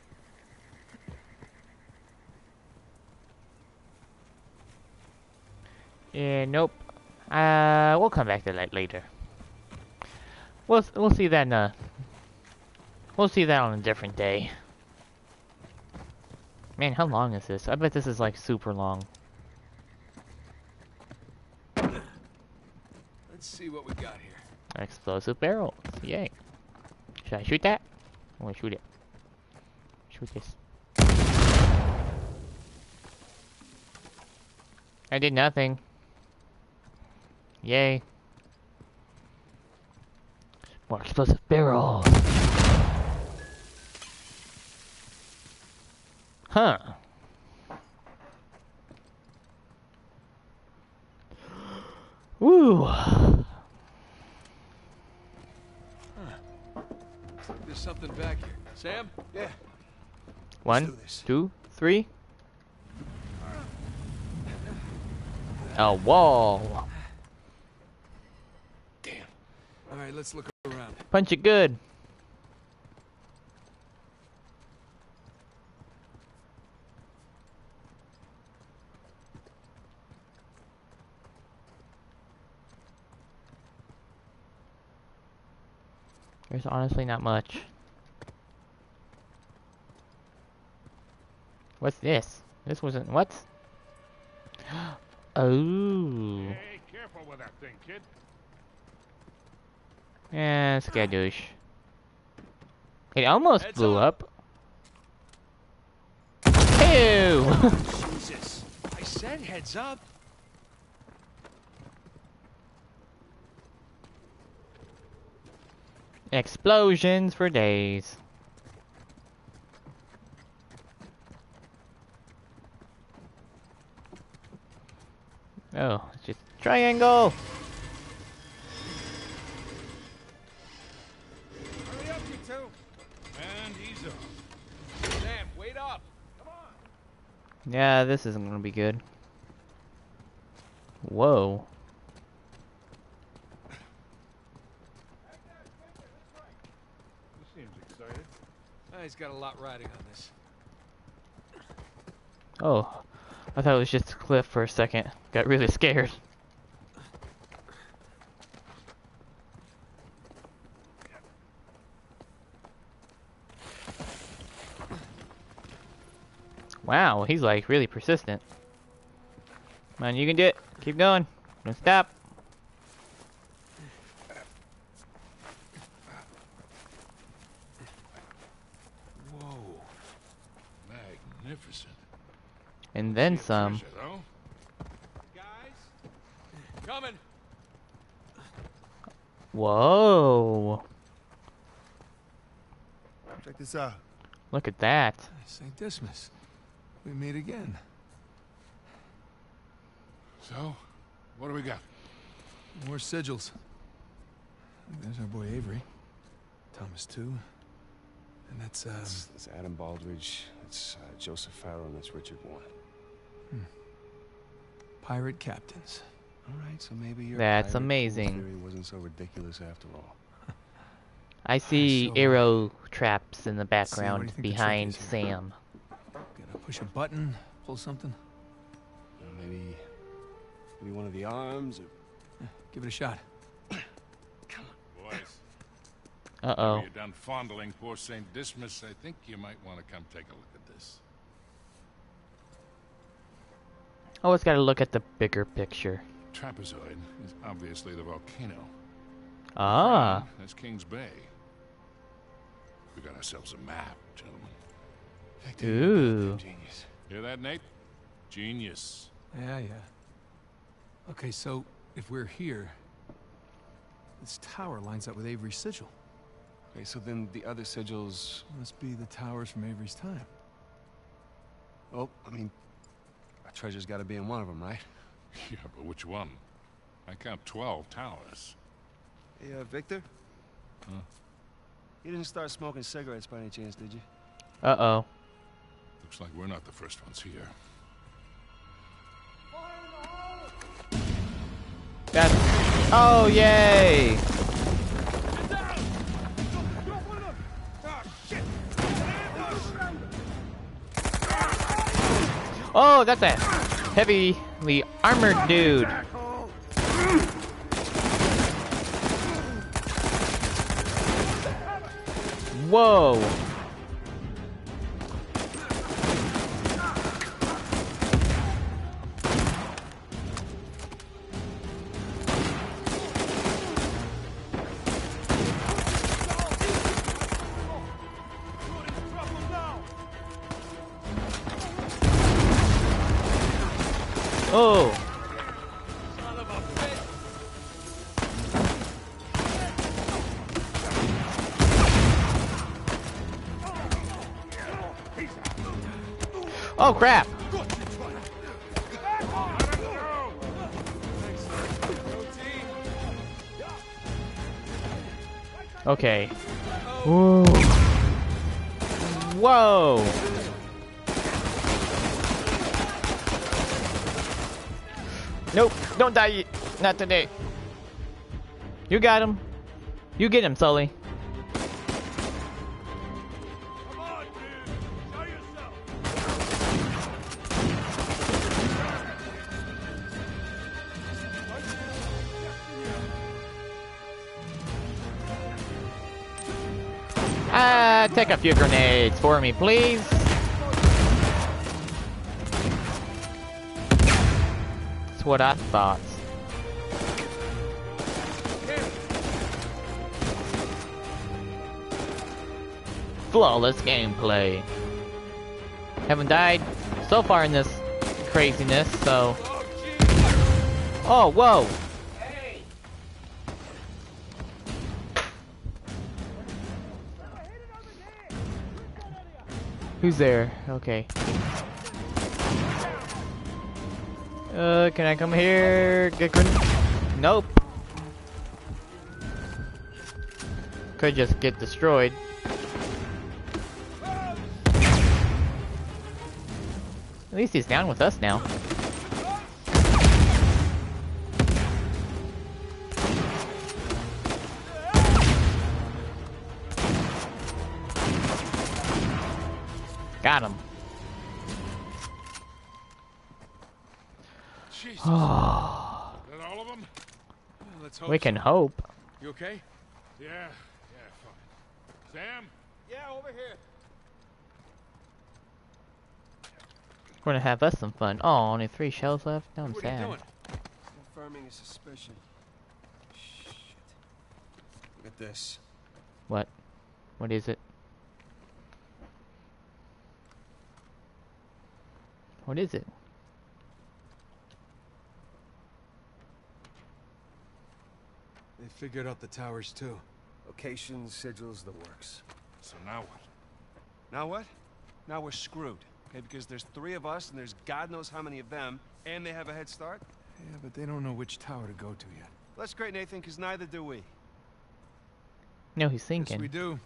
Yeah, nope. Uh, we'll come back to that later. We'll we'll see that in a, we'll see that on a different day. Man, how long is this? I bet this is like super long. Let's see what we got here. Explosive barrels. Yay. Should I shoot that? I want to shoot it. Shoot this. I did nothing. Yay. More explosive barrels. Huh. Woo. Huh. Looks like there's something back here. Sam? Yeah. One, two, three. A wall. Damn. All right, let's look around. Punch it good. There's honestly not much. What's this? This wasn't what? Oh. Hey, careful with that thing, kid. Yeah, skadoosh. It almost Heads blew up. up. Ew! Jesus. I said heads up. Explosions for days. Oh, it's just triangle. Hurry up, you two. And he's up. Sam, wait up. Come on. Yeah, this isn't gonna be good. Whoa. He seems excited. Ah, he's got a lot riding on this. Oh, I thought it was just a cliff for a second. Got really scared. Wow, he's like really persistent. Man, you can do it. Keep going. Don't stop. Whoa. Magnificent. And then See a some. treasure, though. Guys, coming. Whoa. Check this out. Look at that. Saint Dismas. We meet again. So, what do we got? More sigils. There's our boy Avery. Thomas too. And that's um. That's, that's Adam Baldridge. That's uh, Joseph Farrow, and that's Richard Warren. Hmm. Pirate captains. All right, so maybe your That's pirate amazing. theory wasn't so ridiculous after all. I see so, uh, arrow traps in the what do you background think the trick behind is here? Sam. Gotta push a button, pull something. You know, maybe, maybe one of the arms, or Yeah, give it a shot. Boys, Uh oh. after you're done fondling poor Saint Dismas, I think you might want to come take a look at this. Always gotta look at the bigger picture. Trapezoid is obviously the volcano. Ah. That's Kings Bay. We got ourselves a map, gentlemen. Ooh. genius. Hear that, Nate? Genius. Yeah, yeah. Okay, so if we're here, this tower lines up with Avery's sigil. Okay, so then the other sigils. Must be the towers from Avery's time. Oh, I mean, our treasure's got to be in one of them, right? Yeah, but which one? I count twelve towers. Hey, uh, Victor? Huh? You didn't start smoking cigarettes by any chance, did you? Uh oh. Looks like we're not the first ones here. That's. Oh, yay! Oh, that's a heavily armored dude. Whoa. Oh. Oh crap. Okay. Whoa. Whoa. Nope, don't die yet. Not today. You got him. You get him, Sully. Come on, dude. Show yourself. Ah, take a few grenades for me, please. That's what I thought. Flawless gameplay. Haven't died so far in this craziness, so. Oh, whoa! Who's there? Okay. Uh, can I come here? Get gren- Nope. Could just get destroyed. At least he's down with us now. Got him. Jesus. Is that all of them? Well, let's hope We can hope. You okay? Yeah, yeah, fine. Sam? Yeah, over here. We're gonna have us some fun. Oh, only three shells left? Now I'm What are you sad. doing? Confirming a suspicion. Shit. Look at this. What? What is it? What is it? They figured out the towers too. Locations, sigils, the works. So now what? Now what? Now we're screwed. Okay, because there's three of us and there's God knows how many of them, and they have a head start. Yeah, but they don't know which tower to go to yet. That's great, Nathan, because neither do we. No, he's Yes, thinking. we do.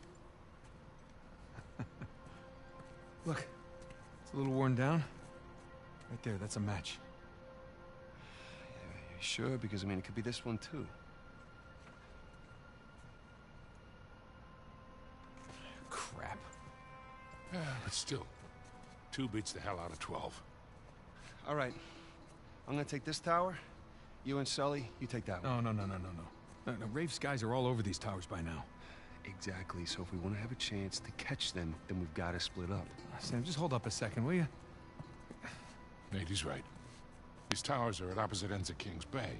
Look, it's a little worn down. Right there, that's a match. Yeah, you sure? Because, I mean, it could be this one, too. Crap. Yeah, but still, two beats the hell out of twelve. All right. I'm gonna take this tower. You and Sully, you take that one. No, no, no, no, no, no. No, no, Rafe's guys are all over these towers by now. Exactly. So if we want to have a chance to catch them, then we've got to split up. Sam, just hold up a second, will you? Nate, he's right. These towers are at opposite ends of King's Bay.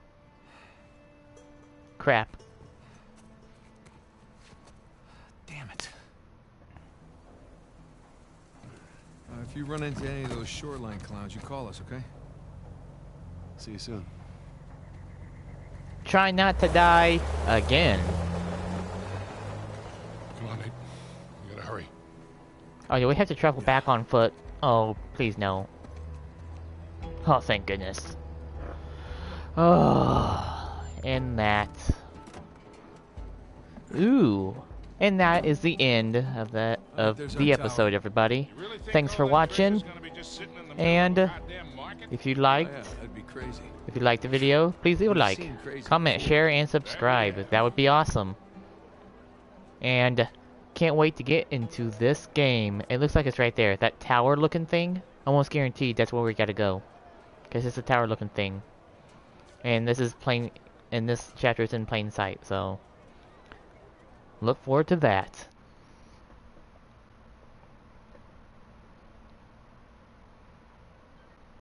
Crap. Damn it. Uh, if you run into any of those shoreline clowns, you call us, okay? See you soon. Try not to die again. Come on, Nate. We gotta hurry. Oh, yeah, we have to travel back on foot. Oh, please no. Oh, thank goodness. Oh, and that. Ooh. And that is the end of the of the episode, everybody. Thanks for watching. And if you liked, that'd be crazy. if you liked the video, please leave a like, comment, share, and subscribe. That would be awesome. And can't wait to get into this game. It looks like it's right there. That tower-looking thing. Almost guaranteed that's where we gotta go. Because it's a tower looking thing. And this is plain, and this chapter is in plain sight, so look forward to that.